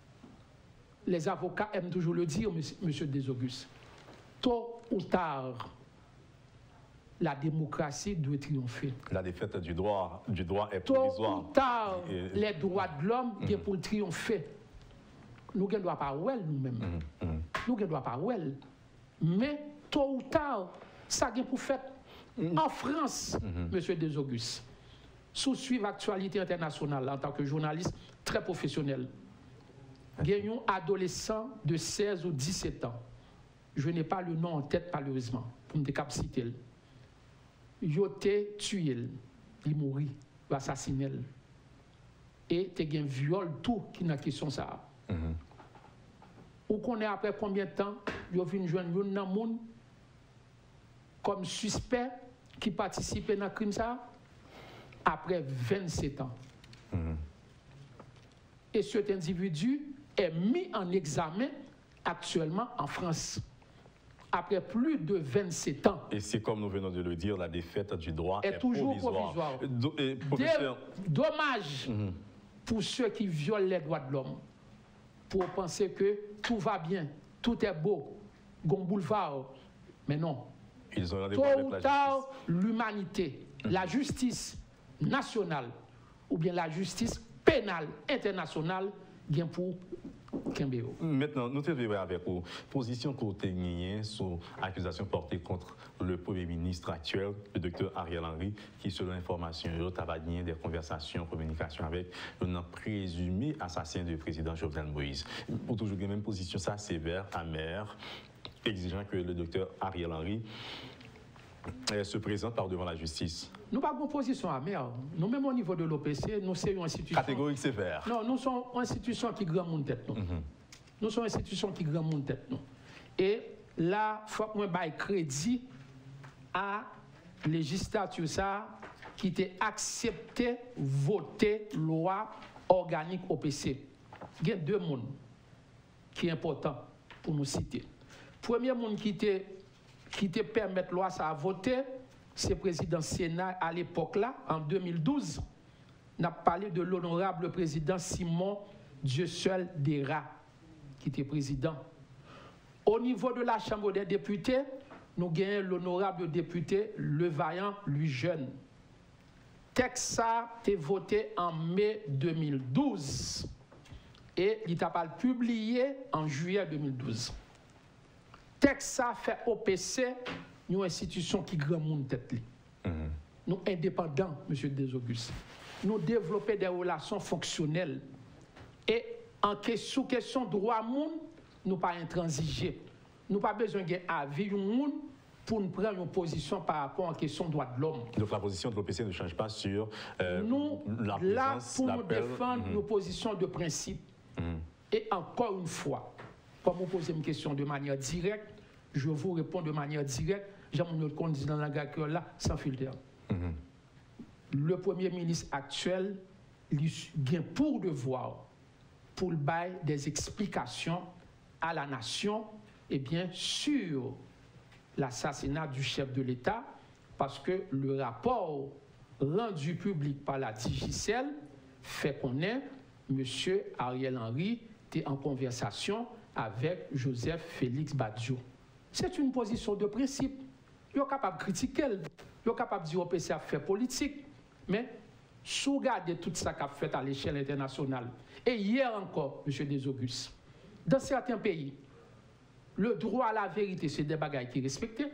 Les avocats aiment toujours le dire, monsieur Desauguste. Tôt ou tard, la démocratie doit triompher. La défaite du droit est Tôt provisoire. ou tard, les droits de l'homme sont pour triompher. Nous ne doit pas ouel nous-mêmes. Nous ne doit pas ouel. Mais tôt ou tard, ça vient pour faire. En France, Monsieur Desaugustes, sous suivre l'actualité internationale en tant que journaliste très professionnel, il y a un adolescent de 16 ou 17 ans. Je n'ai pas le nom en tête malheureusement pour me décapciter. Il a été tué, il est mort, il a assassiné. Et il y a un viol, tout qui n'a question ça. Ou qu'on est après combien de temps, il y a une jeune monde comme suspect qui participait dans le crime ça après 27 ans. Et cet individu est mis en examen actuellement en France. Après plus de 27 ans. Et c'est comme nous venons de le dire, la défaite du droit est toujours provisoire. Dommage pour ceux qui violent les droits de l'homme, pour penser que tout va bien, tout est beau, gon boulevard. Mais non. Ils ont tôt ou tard, l'humanité, la justice nationale ou bien la justice pénale internationale vient pour Kembeo. Maintenant, nous te verrons avec vous. Position côté sur accusation portée contre le Premier ministre actuel, le docteur Ariel Henry, qui, selon l'information, a gagné des conversations, communications avec un présumé assassin du président Jovenel Moïse. Pour toujours la même position, ça sévère, amère, exigeant que le docteur Ariel Henry se présente par devant la justice. Nous n'avons pas de position amère. Nous, même au niveau de l'OPC, nous sommes une institution. Catégorique sévère. Non, nous sommes une institution qui grand monde tête. Nous sommes une institution qui grand monde tête. Et là, il faut que je baille crédit à la législature qui a accepté voter loi organique OPC. Il y a deux mondes qui sont importants pour nous citer. Premier monde qui te permet loi ça à voter, c'est le président Sénat à l'époque là, en 2012. On a parlé de l'honorable président Simon Dieuseul Dera, qui était président. Au niveau de la Chambre des députés, nous gagnons l'honorable député Levaillant Louis Jeune. Texte ça a été voté en mai 2012 et il a pas publié en juillet 2012. Texte ça fait OPC, une institution qui grand monde tête. Nous indépendants, Monsieur Desaugustes. Nous développer des relations fonctionnelles et sous question droit monde, nous pas intransiger. Nous pas besoin d'un avis monde pour nous prendre une position par rapport à la question droit de l'homme. Donc la position de l'OPC ne change pas sur nous la là présence, pour nous défendre nos positions de principe. Et encore une fois, comme vous posez une question de manière directe, je vous réponds de manière directe. J'aime qu'on dit dans la langue là, sans filtre. Le Premier ministre actuel, il a pour devoir, pour le bail des explications à la nation, et bien sur l'assassinat du chef de l'État, parce que le rapport rendu public par la DGCL fait connaître M. Ariel Henry était en conversation avec Joseph Félix Badiou. C'est une position de principe. Il est capable de critiquer, il est capable de dire que c'est un fait politique, mais sous regarder tout ça qu'a fait à l'échelle internationale. Et hier encore, M. Desaugustes, dans certains pays, le droit à la vérité, c'est des bagailles qui sont respectés.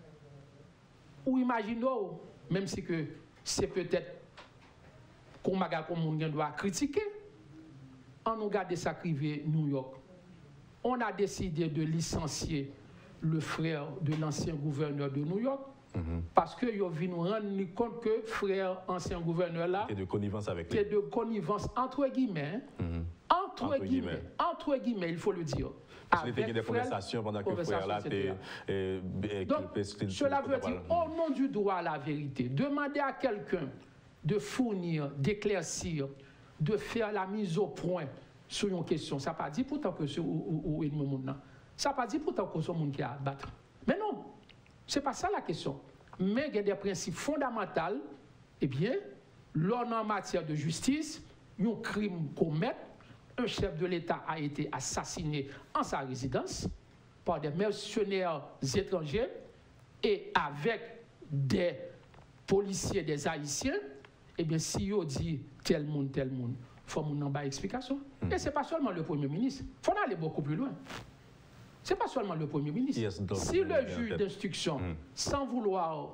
Ou imaginons, même si c'est peut-être qu'on doit critiquer, on nous garde ça crivé New York. On a décidé de licencier le frère de l'ancien gouverneur de New York, parce que nous nous rendre compte que le frère ancien gouverneur là et de connivence avec lui. C'est de connivence entre guillemets, entre guillemets, il faut le dire. Il y a des conversations pendant que le frère là donc, cela veut dire, au nom du droit à la vérité, demander à quelqu'un de fournir, d'éclaircir, de faire la mise au point sur une question, ça ne pas dit pourtant que c'est ou ça ne pas dit pourtant que c'est un monde qui a à battre. Mais non, ce n'est pas ça la question. Mais il y a des principes fondamentaux, eh bien, l'on en matière de justice, un crime commet, un chef de l'État a été assassiné en sa résidence par des mercenaires étrangers et avec des policiers, des Haïtiens, eh bien, si on dit tel monde, il faut qu'on ait une explication. Et ce n'est pas seulement le Premier ministre. Il faut aller beaucoup plus loin. Ce n'est pas seulement le Premier ministre. Si le juge d'instruction, sans vouloir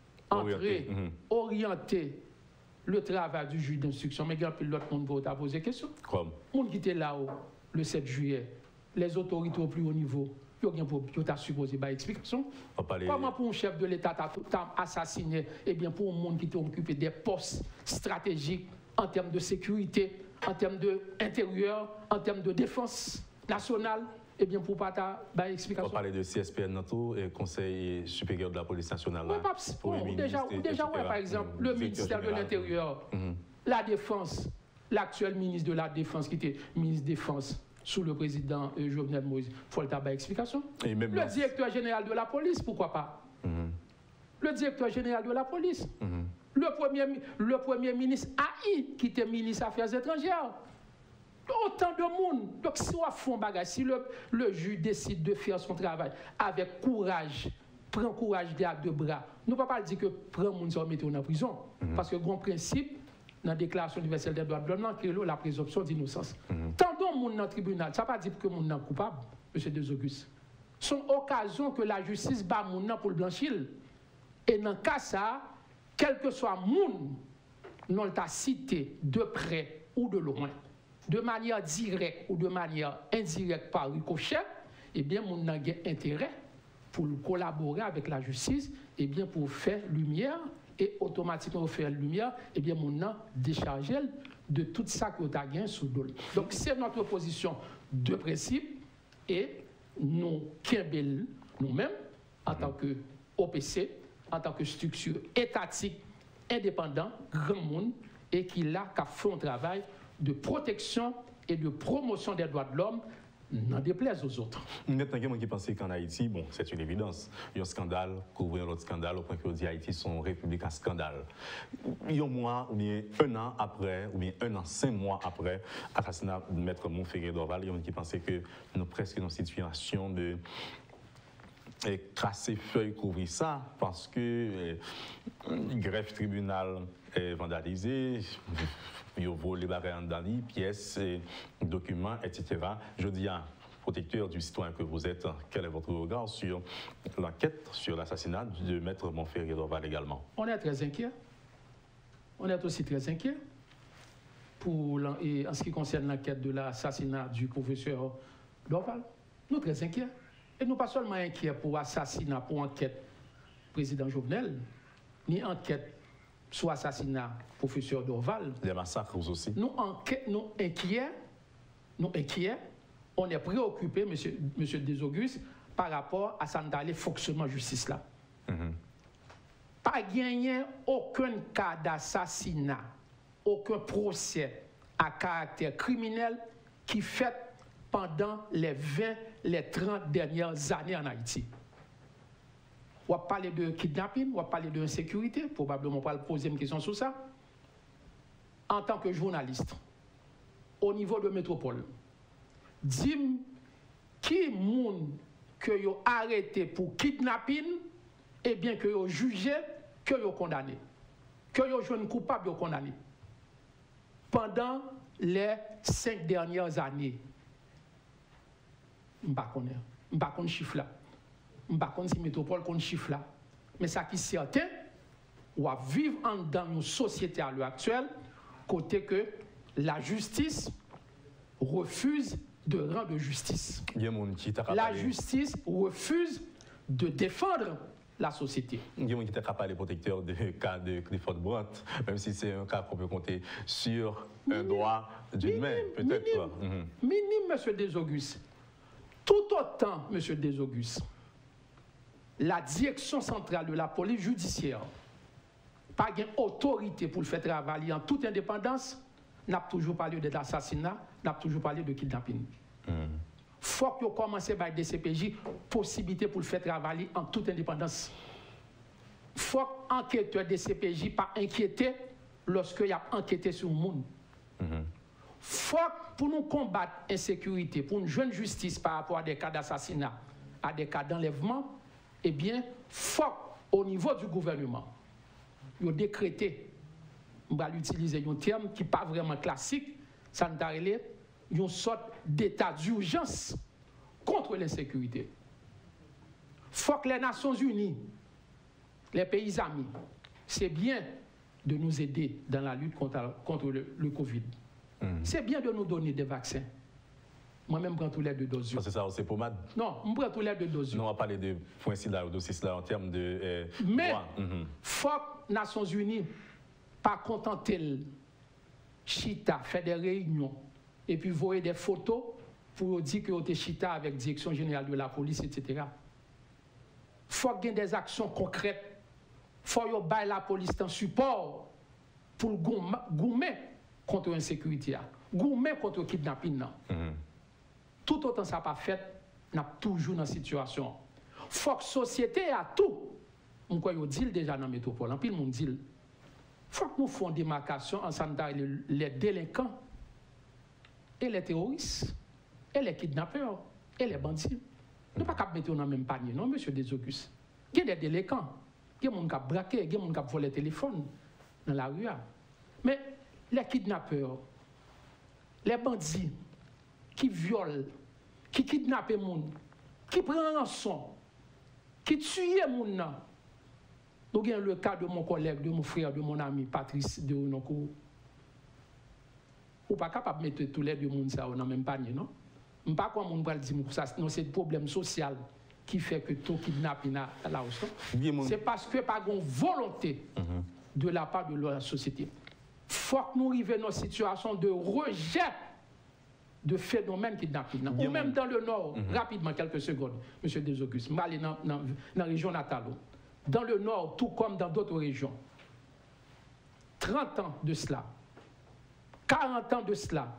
orienter le travail du juge d'instruction, mais il y a l'autre monde va poser des questions. Comme le monde qui était là le 7 juillet, les autorités au plus haut niveau, ils ont supposé une explication. Comment pour un chef de l'État t'a assassiné, eh bien pour un monde qui t'a occupé des postes stratégiques en termes de sécurité, en termes d'intérieur, en termes de défense nationale, eh bien pour pas ta explication. On va parler de CSPN Nanto et Conseil supérieur de la police nationale. Oui, déjà, par exemple, le ministère de l'Intérieur, la Défense, l'actuel ministre de la Défense qui était ministre de la Défense sous le président Jovenel Moïse, il faut le tabac explication. Le directeur général de la police, pourquoi pas? Le directeur général de la police. Le premier ministre AI, qui était ministre des Affaires étrangères. Autant de monde. Donc, si on fait un bagage, si le juge décide de faire son travail avec courage, prend courage de bras, nous ne pouvons pas dire que prend monde sans mettre en prison. Parce que le grand principe, dans la Déclaration universelle des droits de l'homme, c'est la présomption d'innocence. Tant de monde dans le tribunal, ça ne veut pas dire que le monde est coupable, M. Desauguste. C'est une occasion que la justice bat le monde pour le blanchir. Et dans le cas ça, quel que soit le monde, nous l'a cité de près ou de loin, de manière directe ou de manière indirecte par ricochet, eh bien, mon a intérêt pour collaborer avec la justice, eh bien, pour faire lumière, et automatiquement faire lumière, eh bien, mon a déchargé de tout ça que tu as gagné sous le dos. Donc, c'est notre position de principe, et nous, nous-mêmes, en tant que OPC, en tant que structure étatique, indépendante, grand monde, et qui a fait un travail de protection et de promotion des droits de l'homme, n'en déplaise aux autres. Maintenant, il y a qui pense qu'en Haïti, bon, c'est une évidence. Il y a un scandale, couvrir l'autre scandale, au point que dit Haïti sont république à scandale. Il y a un mois, ou bien un an après, ou bien un an, 5 mois après, l'assassinat de Maître Montferrier d'Orval, il y a qui pense que nous presque dans une situation de crasser feuille, couvrir ça, parce que greffe tribunal est vandalisé, il y a volé les pièces, documents, etc. Je dis à protecteur du citoyen que vous êtes, quel est votre regard sur l'enquête sur l'assassinat de Maître Montferrier d'Orval également? On est très inquiet. On est aussi très inquiet en ce qui concerne l'enquête de l'assassinat du professeur d'Orval. Nous sommes très inquiets. Et nous ne sommes pas seulement inquiets pour l'assassinat, pour enquête président Jovenel, ni enquête sur l'assassinat professeur d'Orval. Les massacres aussi. Nous inquiets, on est préoccupé, monsieur Desauguste, par rapport à ça dans le fonctionnement de justice là. Pas gagné aucun cas d'assassinat, aucun procès à caractère criminel qui fait pendant les 20, les 30 dernières années en Haïti. On va parler de kidnapping, on va parler d'insécurité, probablement on va poser une question sur ça. En tant que journaliste, au niveau de métropole, dis-moi qui moun que vous arrêté pour kidnapping, et bien que vous jugé, que vous condamné, que vous jugé coupable, vous condamné. Pendant les 5 dernières années, je ne sais pas si chiffre là. Je ne sais pas si métropole qu'on chiffre là. Mais ça qui est certain, on va vivre dans une société à l'heure actuelle, côté que la justice refuse de rendre justice. La justice refuse de défendre la société. Il y a des gens qui ne sont pas les protecteurs du cas de Clifford Brandt, même si c'est un cas qu'on peut compter sur un doigt d'une main, peut-être. Minime, M. Desauguste. Tout autant, M. Desauguste, la direction centrale de la police judiciaire pas d'autorité pour le faire travailler en toute indépendance, n'a toujours parlé de l'assassinat, n'a toujours parlé de kidnapping. Faut que vous commencez par des CPJ, possibilité pour le faire travailler en toute indépendance. Faut que l'enquêteur des CPJ pas inquiété lorsqu'il y a enquêté sur le monde. Faut que pour nous combattre l'insécurité, pour une jeune justice par rapport à des cas d'assassinat, à des cas d'enlèvement, eh bien, faut au niveau du gouvernement, ils ont décrété, on va utiliser un terme qui n'est pas vraiment classique, ça nous a une sorte d'état d'urgence contre l'insécurité. Il faut que les Nations Unies, les pays amis, c'est bien de nous aider dans la lutte contre le Covid. C'est bien de nous donner des vaccins. Moi-même, je prends tous les 2 doses. C'est ça, c'est pommade? Non, je prends tous les 2 doses. Non, on va parler de points là ou dossiers là en termes de. Mais, il faut que les Nations Unies pas contenter Chita, faire des réunions et puis voir des photos pour dire que vous êtes Chita avec la Direction générale de la police, etc. Il faut qu'il y ait des actions concrètes. Il faut que la police en support pour gommer contre l'insécurité, gommer contre le kidnapping. Tout autant ça n'a pas fait, on a toujours dans la situation. Il faut que la société a tout. On croit dit déjà dans la métropole, puis le monde dit. Il faut que nous fassions des démarcations ensemble avec les délinquants et les terroristes, et les kidnappeurs, et les bandits. Nous ne pouvons pas mettre dans le même panier, non, monsieur Desaugustes. Il y a des délinquants, il y a des gens qui ont braqué, il y a des gens qui ont volé le téléphone dans la rue. Mais les kidnappeurs, les bandits qui violent, qui kidnappent les gens, qui prennent rançon, qui tuent les gens, nous avons le cas de mon collègue, de mon frère, de mon ami Patrice de Renoncourt. Ou pas capable de mettre tous les 2 mondes dans le même panier, non? Je ne sais pas comment on va dire ça. C'est un problème social qui fait que tout kidnapping à la hausse. C'est parce que pas de volonté de la part de la société. Il faut que nous arrivions dans une situation de rejet de phénomènes kidnapping. Ou même dans le Nord, rapidement, quelques secondes, M. Desaugustes, je vais aller dans la région natale. Dans le Nord, tout comme dans d'autres régions. 30 ans de cela, 40 ans de cela,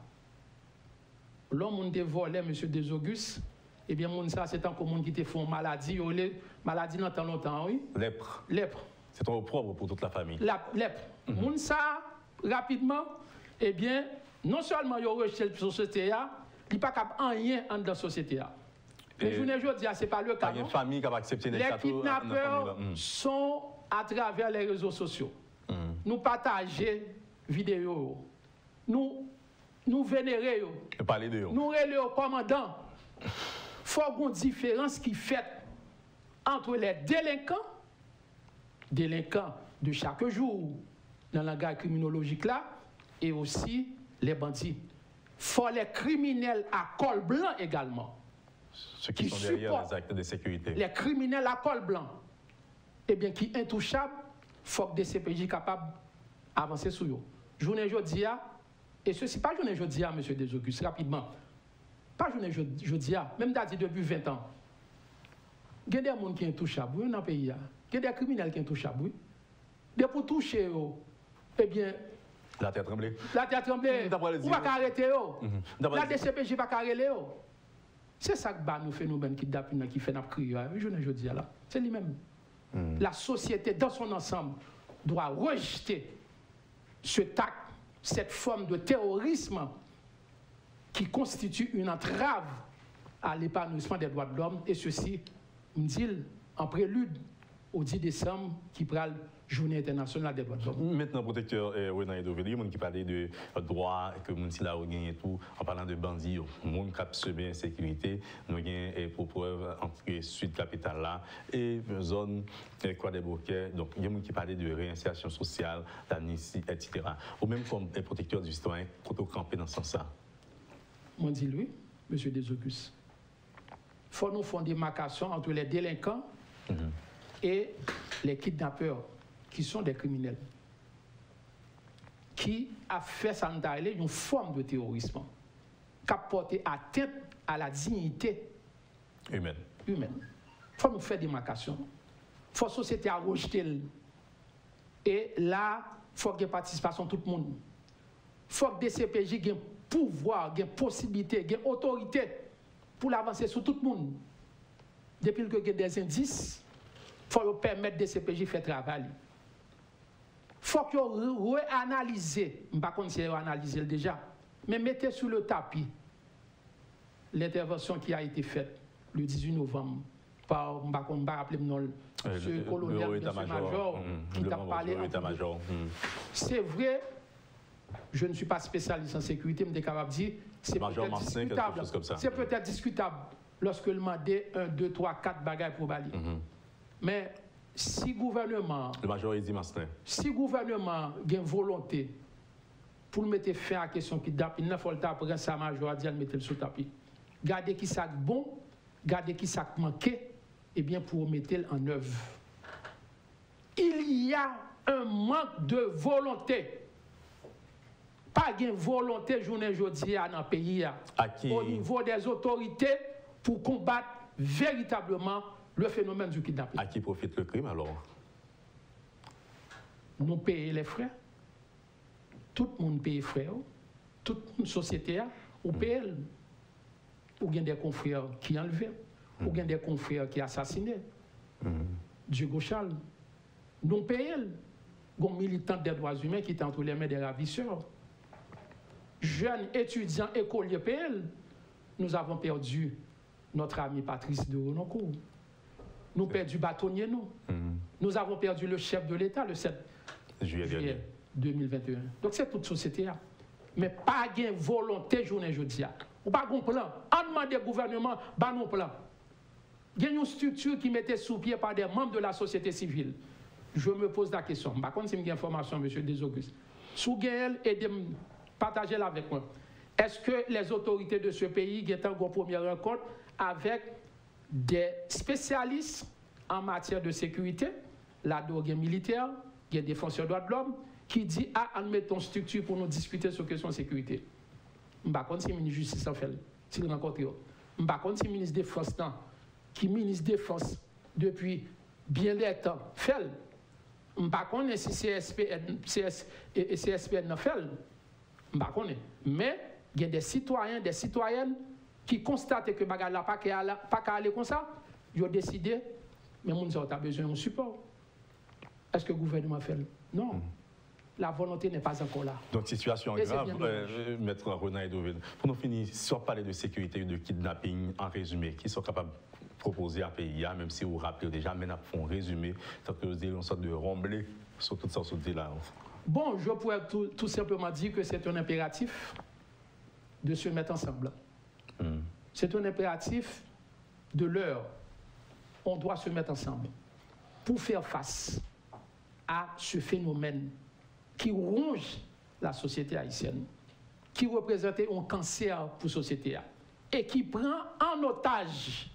l'homme qui volé, M. Desaugustes, eh bien, ça, c'est un monde qui te font maladie. Maladie dans tant longtemps, oui. Lèpre. Lèpre. C'est un opprobre pour toute la famille. Lèpre. Ça, rapidement, eh bien, non seulement il y a rejeté la société, il n'y a pas rien dans la société. Mais je ne dis pas, ce n'est pas le cas. Il y a une famille qui va accepter les kidnappeurs sont à travers les réseaux sociaux. Nous partageons vidéos. Nous vénérons. Nous relèvons au commandant. Il faut une différence qui fait entre les délinquants de chaque jour dans le langage criminologique là, et aussi les bandits. Il faut les criminels à col blanc également. Ceux qui sont derrière les actes de sécurité. Les criminels à col blanc, eh bien, qui sont intouchables, il faut que des CPJ capables d'avancer sur eux. Journée jeudi, et ceci pas journée jeudi, M. Desaugustes, rapidement. Pas journée jeudi, même date depuis 20 ans. Il y a des gens qui sont intouchables dans le pays. Il y a des criminels qui sont intouchables. Oui. Dès pour toucher eux, eh bien. La terre tremblée. La terre tremblée. On va arrêter eux. La DCPJ va arrêter eux. C'est ça que nous phénomène qui fait notre crier. Je ne dis là. C'est lui-même. La société dans son ensemble doit rejeter cet acte, cette forme de terrorisme qui constitue une entrave à l'épanouissement des droits de l'homme. Et ceci, me dit en prélude au 10 décembre qui prend la Journée internationale des droits de l'homme. Maintenant, protecteur Renan Edoveli, qui parlait de droits, que nous avons gagné tout, en parlant de bandits, nous avons subi l'insécurité, nous avons pour preuve entre sud capitale là et zone Croix des Bouquets. Donc, il y a des gens qui parlaient de réinsertion sociale, d'amnistie, etc. Ou même comme protecteur du citoyen, pour camper dans ce sens-là. Moi, dis lui, M. Desaugustes. Il faut nous faire des démarcations entre les délinquants et les kidnappeurs, qui sont des criminels, qui a fait ça une forme de terrorisme, qui a porté atteinte à la dignité humaine. Il faut nous faire des démarcations. Il faut que la société rejeter. Et là, il faut qu'il y ait participation de tout le monde. Il faut que des CPJ aient pouvoir, aient possibilité, aient autorité pour avancer sur tout le monde. Depuis qu'il y a des indices, il faut permettre des CPJ de faire travail. Il faut que vous réanalysez, je ne sais pas si vous analysez déjà, mais mettez sur le tapis l'intervention qui a été faite le 18 novembre par, je ne vais pas rappeler le nom, ce colonel, ce major, qui t'a parlé. C'est vrai, je ne suis pas spécialiste en sécurité, mais je suis capable de dire, c'est peut-être discutable. C'est peut-être discutable lorsque le mandé 1, 2, 3, 4 bagages pour Bali. Mais si gouvernement. Le major Eddie Mastin. Si gouvernement a une volonté pour mettre fin à la question qui date, il ne faut pas prendre ça, major, dire mettre le sous tapis. Gardez qui ça bon, gardez qui ça manqué, et bien pour mettre en œuvre. Il y a un manque de volonté. Pas de volonté journée aujourd'hui dans le pays, au niveau des autorités, pour combattre véritablement le phénomène du kidnapping. À qui profite le crime alors? Nous payons les frais. Tout le monde paye les frais. Toute une société, on paye. Ou bien des confrères qui enlevés, ou bien des confrères qui assassinés. Dieu Gauchal. Nous payons. Des militants des droits humains qui sont entre les mains des ravisseurs. Jeunes étudiants écoliers payent. Nous avons perdu notre ami Patrice de Renoncourt. Nous avons perdu bâtonnier, nous. Nous avons perdu le chef de l'État le 7 juillet 2021. Donc c'est toute société. Mais pas de volonté journée jeudi. Ou pas de plan. En demandant au gouvernement, pas de plan. Il y a une structure qui mettait sous pied par des membres de la société civile. Je me pose la question. Par contre, si j'ai une information, M. Desauguste, sous Gaël et de partager avec moi. Est-ce que les autorités de ce pays ont une première rencontre avec des spécialistes en matière de sécurité, la drogue militaire, il y a des défenseurs des droits de l'homme, qui dit admettons une structure pour nous discuter sur la question de sécurité. Je ne sais pas si le ministre de la Justice en fait, s'il rencontre. Je ne sais pas si le ministre de la Défense, qui est ministre de la Défense depuis bien longtemps, fait. Je ne sais pas si CSPN fait. Je ne sais pas. Mais il y a des citoyens, des citoyennes qui constatent que bagage n'a pas qu'à aller comme ça. Ils ont décidé, mais nous avons besoin d'un support. Est-ce que le gouvernement fait? Non. La volonté n'est pas encore là. Donc, situation grave, Maître Renan Edoville. Pour nous finir, si on parle de sécurité et de kidnapping, en résumé, qui sont capables de proposer à PIA, même si vous rappelez déjà, mais nous avons un résumé, tant que vous avez une sorte de remblai sur toute ça, sur là. Bon, je pourrais tout simplement dire que c'est un impératif de se mettre ensemble. C'est un impératif de l'heure. On doit se mettre ensemble pour faire face à ce phénomène qui ronge la société haïtienne, qui représente un cancer pour la société et qui prend en otage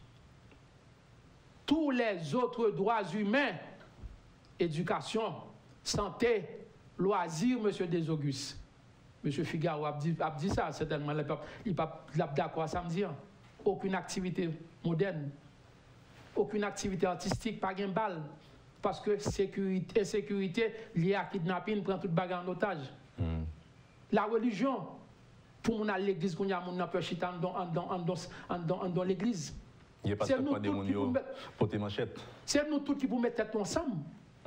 tous les autres droits humains, éducation, santé, loisirs, M. Desauguste. M. Figaro a dit ça, certainement, il n'est pas d'accord samedi. Aucune activité moderne, aucune activité artistique, pas de balle. Parce que insécurité liée à kidnapping prend toute bagarre en otage. La religion, pour mon à l'église, qu'on y a mon peur chita dans l'église. Il n'y a pas de démonio pour tes manchettes. C'est nous tous qui vous mettons tête ensemble.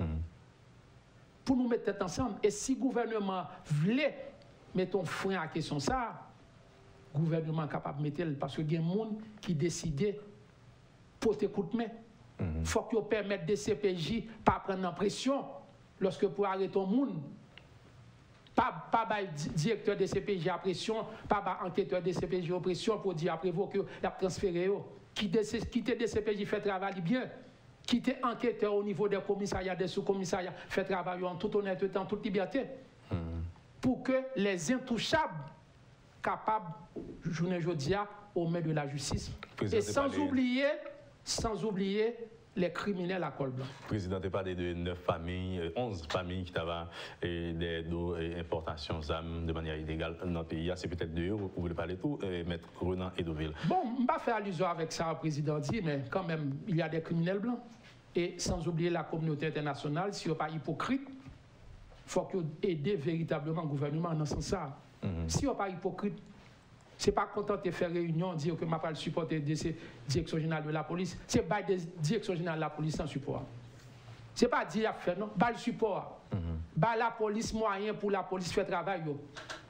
Pour nous mettre tête ensemble. Et si le gouvernement voulait mettre un frein à la question ça, le gouvernement est capable de mettre, parce qu'il y a des gens qui décident pour t'écouter. Il faut que vous permettez des CPJ pas prendre en pression lorsque pour arrêter un monde. Pas directeur des CPJ à pression, pas enquêteur des CPJ à pression pour dire après vous que vous avez transféré. Quittez des CPJ, fait travail bien. Quittez enquêteur au niveau des commissariats, des sous-commissariats, fait travail en toute honnêteté, en toute liberté. Pour que les intouchables capables, journée jeudi, aux mains de la justice. Et sans oublier les criminels à col blanc. Le président a parlé de 9 familles, 11 familles qui avaient des importations d'armes de manière illégale dans le pays. C'est peut-être de eux, vous pouvez parler de tout, Maître Renan Edoville. Bon, je ne vais pas faire allusion avec ça, le président dit, mais quand même, il y a des criminels blancs. Et sans oublier la communauté internationale, si on n'est pas hypocrite, il faut que vous aidiez véritablement le gouvernement dans ce sens-là. Si on n'est pas hypocrite, ce n'est pas content de faire réunion, dire que je ne vais pas le supporter de la direction générale de la police. Ce n'est pas la direction générale de la police sans support. Ce n'est pas dire à faire, non. Pas le support. Pas la police moyen pour la police faire travail.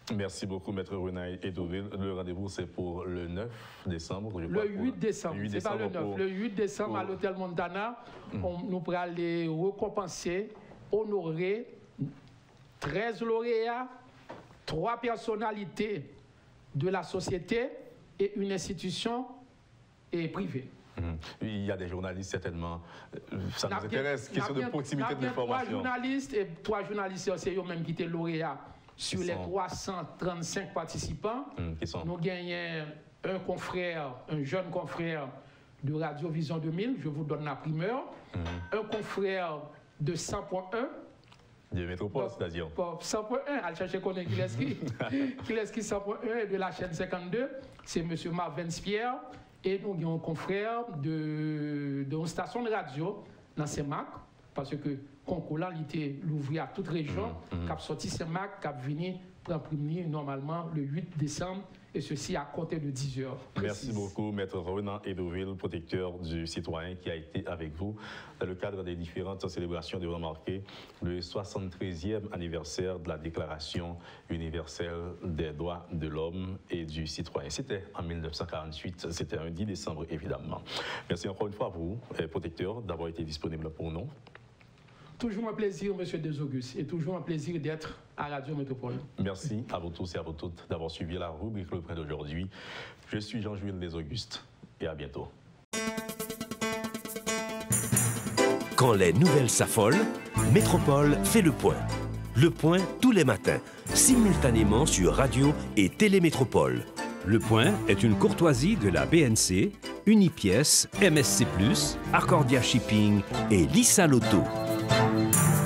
Merci beaucoup, Maître Renay Edoville. Le rendez-vous, c'est pour le 9 décembre. Le 8 décembre, c'est pas le 9. Le 8 décembre, à l'hôtel Montana, nous pourrons aller récompenser, honorer 13 lauréats, 3 personnalités de la société et une institution privée. Il y a des journalistes, certainement. Ça nous intéresse. Question de proximité de l'information. 3 journalistes, et 3 journalistes, c'est eux-mêmes qui étaient lauréats. Sur les 335 participants, nous gagnons un confrère, un jeune confrère de Radio Vision 2000, je vous donne la primeur, un confrère de 100.1. De Métropole, c'est-à-dire 100.1, allez chercher qu'on est qui 100.1 et de la chaîne 52, c'est M. Marvin Pierre. Et nous avons un confrère de station de radio dans CEMAC, parce que concours là, il était l'ouvrir à toute région, qui a sorti CEMAC, qui a venu prendre normalement le 8 décembre, et ceci à compter de 10 heures. Merci beaucoup, Maître Renay Edoville, protecteur du citoyen, qui a été avec vous dans le cadre des différentes célébrations de remarquer le 73e anniversaire de la Déclaration universelle des droits de l'homme et du citoyen. C'était en 1948, c'était un 10 décembre, évidemment. Merci encore une fois à vous, protecteur, d'avoir été disponible pour nous. Toujours un plaisir, M. Desauguste, et toujours un plaisir d'être à Radio Métropole. Merci à vous tous et à vous toutes d'avoir suivi la rubrique Le Point d'aujourd'hui. Je suis Jean-Jules Desauguste et à bientôt. Quand les nouvelles s'affolent, Métropole fait le point. Le point tous les matins, simultanément sur Radio et Télémétropole. Le point est une courtoisie de la BNC, Unipièce, MSC+, Accordia Shipping et Lisa Lotto.